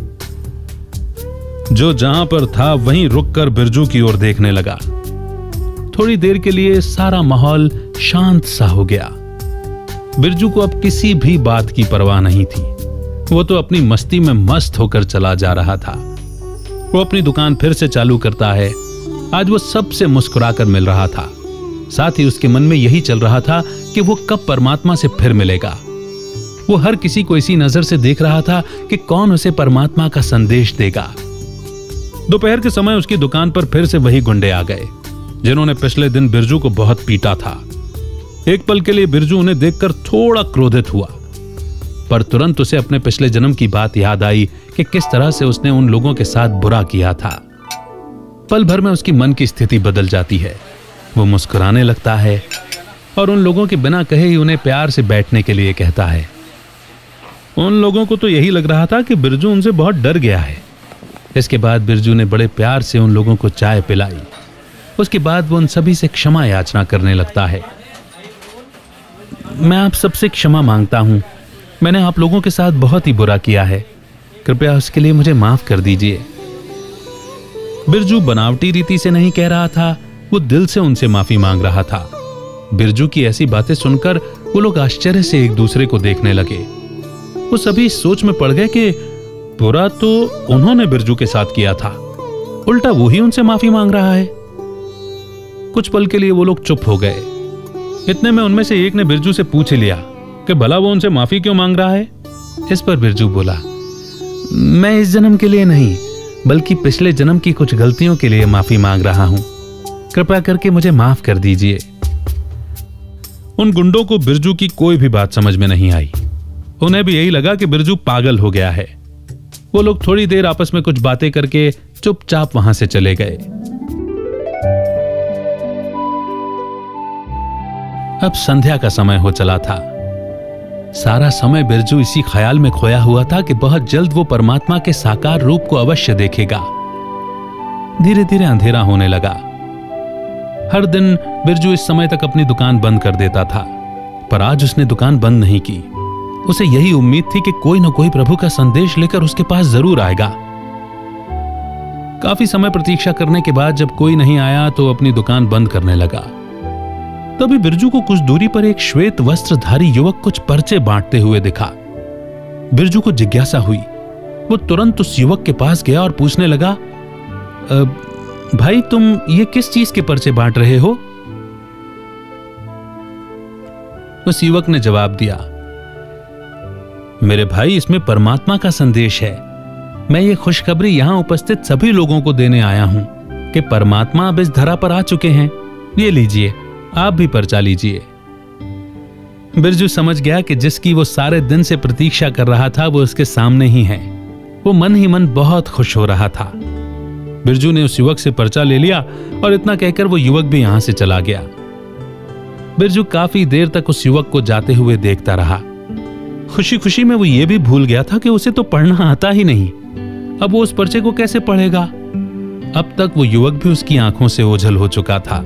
जो जहां पर था वहीं रुककर बिरजू की ओर देखने लगा। थोड़ी देर के लिए सारा माहौल शांत सा हो गया। बिरजू को अब किसी भी बात की परवाह नहीं थी। वो तो अपनी मस्ती में मस्त होकर चला जा रहा था। वो अपनी दुकान फिर से चालू करता है। आज वो सबसे मुस्कुराकर मिल रहा था। साथ ही उसके मन में यही चल रहा था कि वो कब परमात्मा से फिर मिलेगा। वो हर किसी को इसी नजर से देख रहा था कि कौन उसे परमात्मा का संदेश देगा। दोपहर के समय उसकी दुकान पर फिर से वही गुंडे आ गए, जिन्होंने पिछले दिन बिरजू को बहुत पीटा था। एक पल के लिए बिरजू उन्हें देखकर थोड़ा क्रोधित हुआ, पर तुरंत उसे अपने पिछले जन्म की बात याद आई कि किस तरह से उसने उन लोगों के साथ बुरा किया था। पल भर में उसकी मन की स्थिति बदल जाती है। वो मुस्कुराने लगता है और उन लोगों के बिना कहे ही उन्हें प्यार से बैठने के लिए कहता है। उन लोगों को तो यही लग रहा था कि बिरजू उनसे बहुत डर गया है। इसके बाद बिरजू ने बड़े प्यार से उन लोगों को चाय पिलाई। उसके बाद वो उन सभी से क्षमा याचना करने लगता है। मैं आप सबसे क्षमा मांगता हूं। मैंने आप लोगों के साथ बहुत ही बुरा किया है। कृपया उसके लिए मुझे माफ कर दीजिए। बिरजू बनावटी रीति से नहीं कह रहा था, वो दिल से उनसे माफी मांग रहा था। बिरजू की ऐसी बातें सुनकर वो लोग आश्चर्य से एक दूसरे को देखने लगे। वो सभी सोच में पड़ गए कि बुरा तो उन्होंने बिरजू के साथ किया था, उल्टा वो ही उनसे माफी मांग रहा है। कुछ पल के लिए वो लोग चुप हो गए। इतने में उनमें से एक ने बिरजू से पूछ लिया कि भला वो उनसे माफी क्यों मांग रहा है। इस पर बिरजू बोला, मैं इस जन्म के लिए नहीं बल्कि पिछले जन्म की कुछ गलतियों के लिए माफी मांग रहा हूं। कृपया करके मुझे माफ कर दीजिए। उन गुंडों को बिरजू की कोई भी बात समझ में नहीं आई। उन्हें भी यही लगा कि बिरजू पागल हो गया है। वो लोग थोड़ी देर आपस में कुछ बातें करके चुपचाप वहां से चले गए। अब संध्या का समय हो चला था। सारा समय बिरजू इसी ख्याल में खोया हुआ था कि बहुत जल्द वो परमात्मा के साकार रूप को अवश्य देखेगा। धीरे धीरे अंधेरा होने लगा। हर दिन बिरजू इस समय तक अपनी दुकान बंद कर देता था, पर आज उसने दुकान बंद नहीं की। उसे यही उम्मीद थी कि कोई न कोई प्रभु का संदेश लेकर उसके पास जरूर आएगा। काफी समय प्रतीक्षा करने के बाद जब कोई नहीं आया तो अपनी दुकान बंद करने लगा। तभी बिरजू को कुछ दूरी पर एक श्वेत वस्त्रधारी युवक कुछ पर्चे बांटते हुए दिखा। बिरजू को जिज्ञासा हुई। वो तुरंत उस युवक के पास गया और पूछने लगा, भाई तुम ये किस चीज के पर्चे बांट रहे हो? उस युवक ने जवाब दिया, मेरे भाई इसमें परमात्मा का संदेश है। मैं ये खुशखबरी यहां उपस्थित सभी लोगों को देने आया हूं कि परमात्मा अब इस धरा पर आ चुके हैं। ये लीजिए, आप भी पर्चा लीजिए। बिरजू समझ गया कि जिसकी वो सारे दिन से प्रतीक्षा कर रहा था वो उसके सामने ही है। वो मन ही मन बहुत खुश हो रहा था। बिरजू ने उस युवक से पर्चा ले लिया और इतना कहकर वो युवक भी यहां से चला गया। बिरजू काफी देर तक उस युवक को जाते हुए देखता रहा। खुशी खुशी में वो ये भी भूल गया था कि उसे तो पढ़ना आता ही नहीं। अब वो उस पर्चे को कैसे पढ़ेगा? अब तक वो युवक भी उसकी आंखों से ओझल हो चुका था।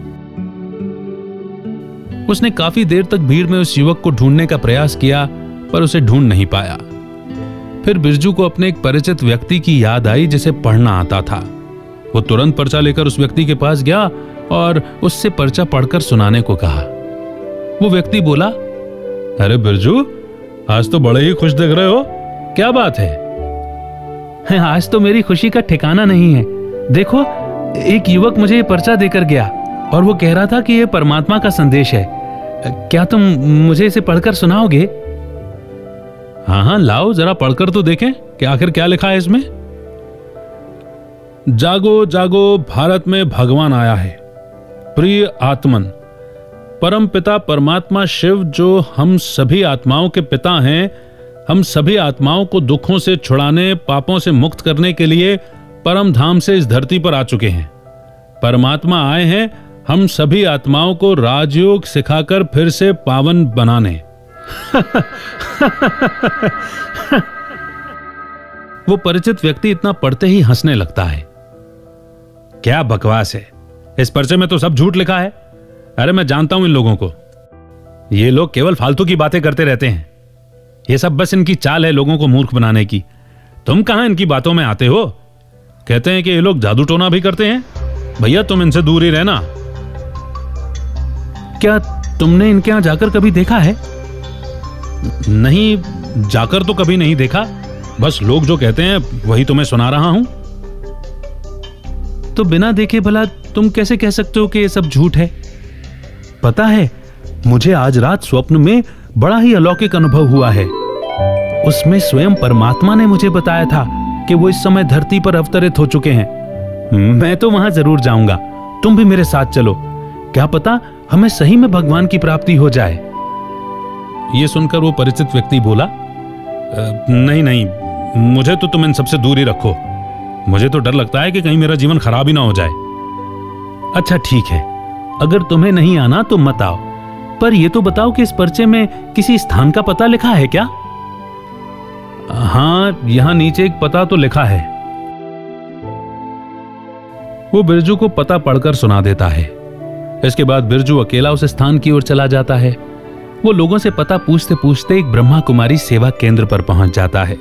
उसने काफी देर तक भीड़ में उस युवक को ढूंढने का प्रयास किया, पर उसे ढूंढ नहीं पाया। फिर बिरजू को अपने एक परिचित व्यक्ति की याद आई जिसे पढ़ना आता था। वो तुरंत पर्चा लेकर उस व्यक्ति के पास गया और उससे पर्चा पढ़कर सुनाने को कहा। वो व्यक्ति बोला, अरे बिरजू, आज तो बड़े ही खुश दिख रहे हो, क्या बात है? आज तो मेरी खुशी का ठिकाना नहीं है। देखो, एक युवक मुझे ये पर्चा देकर गया और वो कह रहा था कि ये परमात्मा का संदेश है। क्या तुम मुझे इसे पढ़कर सुनाओगे? हाँ हाँ, लाओ जरा पढ़कर तो देखें कि आखिर क्या लिखा है इसमें। जागो जागो, भारत में भगवान आया है। प्रिय आत्मन, परम पिता परमात्मा शिव जो हम सभी आत्माओं के पिता हैं, हम सभी आत्माओं को दुखों से छुड़ाने, पापों से मुक्त करने के लिए परम धाम से इस धरती पर आ चुके हैं। परमात्मा आए हैं हम सभी आत्माओं को राजयोग सिखाकर फिर से पावन बनाने। वो परिचित व्यक्ति इतना पढ़ते ही हंसने लगता है। क्या बकवास है, इस पर्चे में तो सब झूठ लिखा है। अरे मैं जानता हूं इन लोगों को, ये लोग केवल फालतू की बातें करते रहते हैं। ये सब बस इनकी चाल है लोगों को मूर्ख बनाने की। तुम कहां इनकी बातों में आते हो? कहते हैं कि ये लोग जादू टोना भी करते हैं। भैया तुम इनसे दूर ही रहना। क्या तुमने इनके यहां जाकर कभी देखा है? नहीं, जाकर तो कभी नहीं देखा, बस लोग जो कहते हैं वही तुम्हें सुना रहा हूं। तो बिना देखे भला तुम कैसे कह सकते हो कि ये सब झूठ है? पता है, मुझे आज रात स्वप्न में बड़ा ही अलौकिक अनुभव हुआ है। उसमें स्वयं परमात्मा ने मुझे बताया था कि वो इस समय धरती पर अवतरित हो चुके हैं। मैं तो वहां जरूर जाऊंगा, तुम भी मेरे साथ चलो। क्या पता हमें सही में भगवान की प्राप्ति हो जाए। ये सुनकर वो परिचित व्यक्ति बोला, नहीं नहीं, मुझे तो तुम इन सबसे दूर ही रखो। मुझे तो डर लगता है कि कहीं मेरा जीवन खराब ही ना हो जाए। अच्छा ठीक है, अगर तुम्हें नहीं आना तो मत आओ, पर यह तो बताओ कि इस पर्चे में किसी स्थान का पता लिखा है क्या? हाँ, यहां नीचे एक पता तो लिखा है। वो बिरजू को पता पढ़कर सुना देता है। इसके बाद बिरजू अकेला उस स्थान की ओर चला जाता है। वो लोगों से पता पूछते पूछते एक ब्रह्मा कुमारी सेवा केंद्र पर पहुंच जाता है।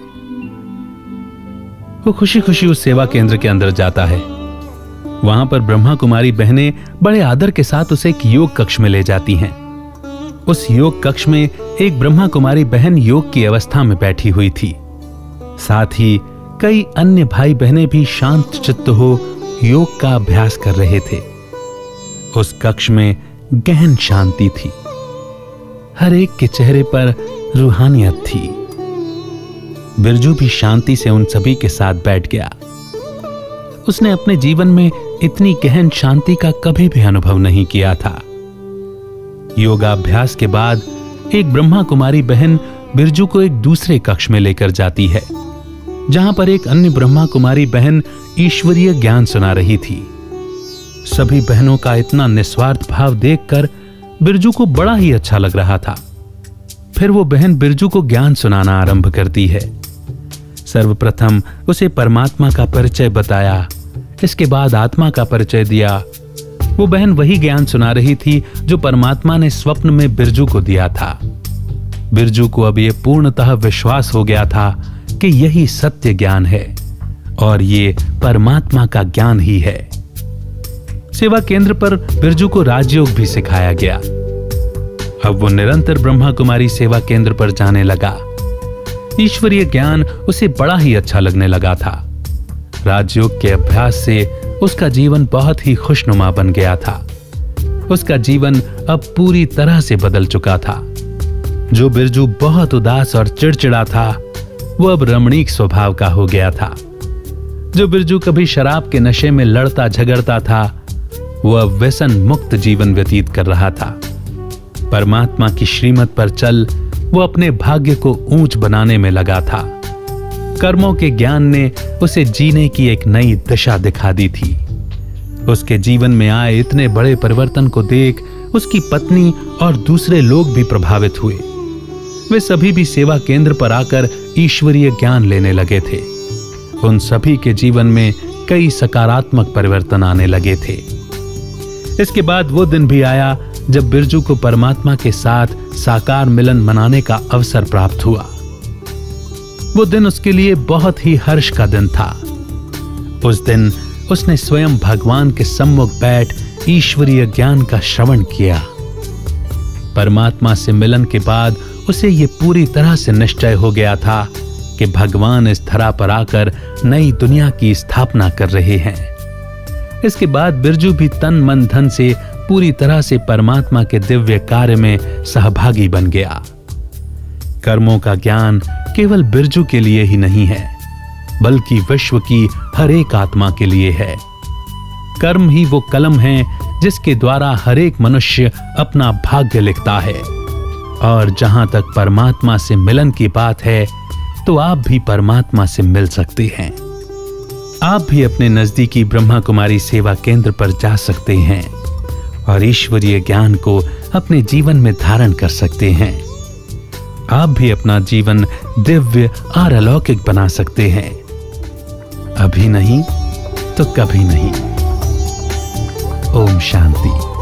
वो खुशी खुशी उस सेवा केंद्र के अंदर जाता है। वहां पर ब्रह्मा कुमारी बहनें बड़े आदर के साथ उसे एक योग कक्ष में ले जाती हैं। उस योग कक्ष में एक ब्रह्मा कुमारी बहन योग की अवस्था में बैठी हुई थी। साथ ही कई अन्य भाई बहनें भी शांत चित्त हो योग का अभ्यास कर रहे थे। उस कक्ष में गहन शांति थी। हर एक के चेहरे पर रूहानियत थी। बिरजू भी शांति से उन सभी के साथ बैठ गया। उसने अपने जीवन में इतनी गहन शांति का कभी भी अनुभव नहीं किया था। योगाभ्यास के बाद एक ब्रह्मा कुमारी बहन बिरजू को एक दूसरे कक्ष में लेकर जाती है, जहां पर एक अन्य ब्रह्मा कुमारी बहन ईश्वरीय ज्ञान सुना रही थी। सभी बहनों का इतना निस्वार्थ भाव देखकर बिरजू को बड़ा ही अच्छा लग रहा था। फिर वो बहन बिरजू को ज्ञान सुनाना आरंभ करती है। सर्वप्रथम उसे परमात्मा का परिचय बताया, इसके बाद आत्मा का परिचय दिया। वो बहन वही ज्ञान सुना रही थी जो परमात्मा ने स्वप्न में बिरजू को दिया था। बिरजू को अब यह पूर्णतः विश्वास हो गया था कि यही सत्य ज्ञान है और ये परमात्मा का ज्ञान ही है। सेवा केंद्र पर बिरजू को राजयोग भी सिखाया गया। अब वो निरंतर ब्रह्मा कुमारी सेवा केंद्र पर जाने लगा। ईश्वरीय ज्ञान उसे बड़ा ही अच्छा लगने लगा था। राजयोग के अभ्यास से उसका जीवन बहुत ही खुशनुमा बन गया था। उसका जीवन अब पूरी तरह से बदल चुका था। जो बिरजू बहुत उदास और चिड़चिड़ा था, वो अब रमणीक स्वभाव का हो गया था। जो बिरजू कभी शराब के नशे में लड़ता झगड़ता था, वो अब व्यसन मुक्त जीवन व्यतीत कर रहा था। परमात्मा की श्रीमत पर चल वो अपने भाग्य को ऊंच बनाने में लगा था। कर्मों के ज्ञान ने उसे जीने की एक नई दिशा दिखा दी थी। उसके जीवन में आए इतने बड़े परिवर्तन को देख उसकी पत्नी और दूसरे लोग भी प्रभावित हुए। वे सभी भी सेवा केंद्र पर आकर ईश्वरीय ज्ञान लेने लगे थे। उन सभी के जीवन में कई सकारात्मक परिवर्तन आने लगे थे। इसके बाद वो दिन भी आया जब बिरजू को परमात्मा के साथ साकार मिलन मनाने का अवसर प्राप्त हुआ। वो दिन उसके लिए बहुत ही हर्ष का दिन था। उस दिन उसने स्वयं भगवान के सम्मुख बैठ ईश्वरीय ज्ञान का श्रवण किया। परमात्मा से मिलन के बाद उसे ये पूरी तरह से निश्चय हो गया था कि भगवान इस धरा पर आकर नई दुनिया की स्थापना कर रहे हैं। इसके बाद बिरजू भी तन मन धन से पूरी तरह से परमात्मा के दिव्य कार्य में सहभागी बन गया। कर्मों का ज्ञान केवल बिरजू के लिए ही नहीं है, बल्कि विश्व की हर एक आत्मा के लिए है। कर्म ही वो कलम है जिसके द्वारा हर एक मनुष्य अपना भाग्य लिखता है। और जहां तक परमात्मा से मिलन की बात है, तो आप भी परमात्मा से मिल सकते हैं। आप भी अपने नजदीकी ब्रह्मा कुमारी सेवा केंद्र पर जा सकते हैं और ईश्वरीय ज्ञान को अपने जीवन में धारण कर सकते हैं। आप भी अपना जीवन दिव्य और अलौकिक बना सकते हैं। अभी नहीं तो कभी नहीं। ओम शांति।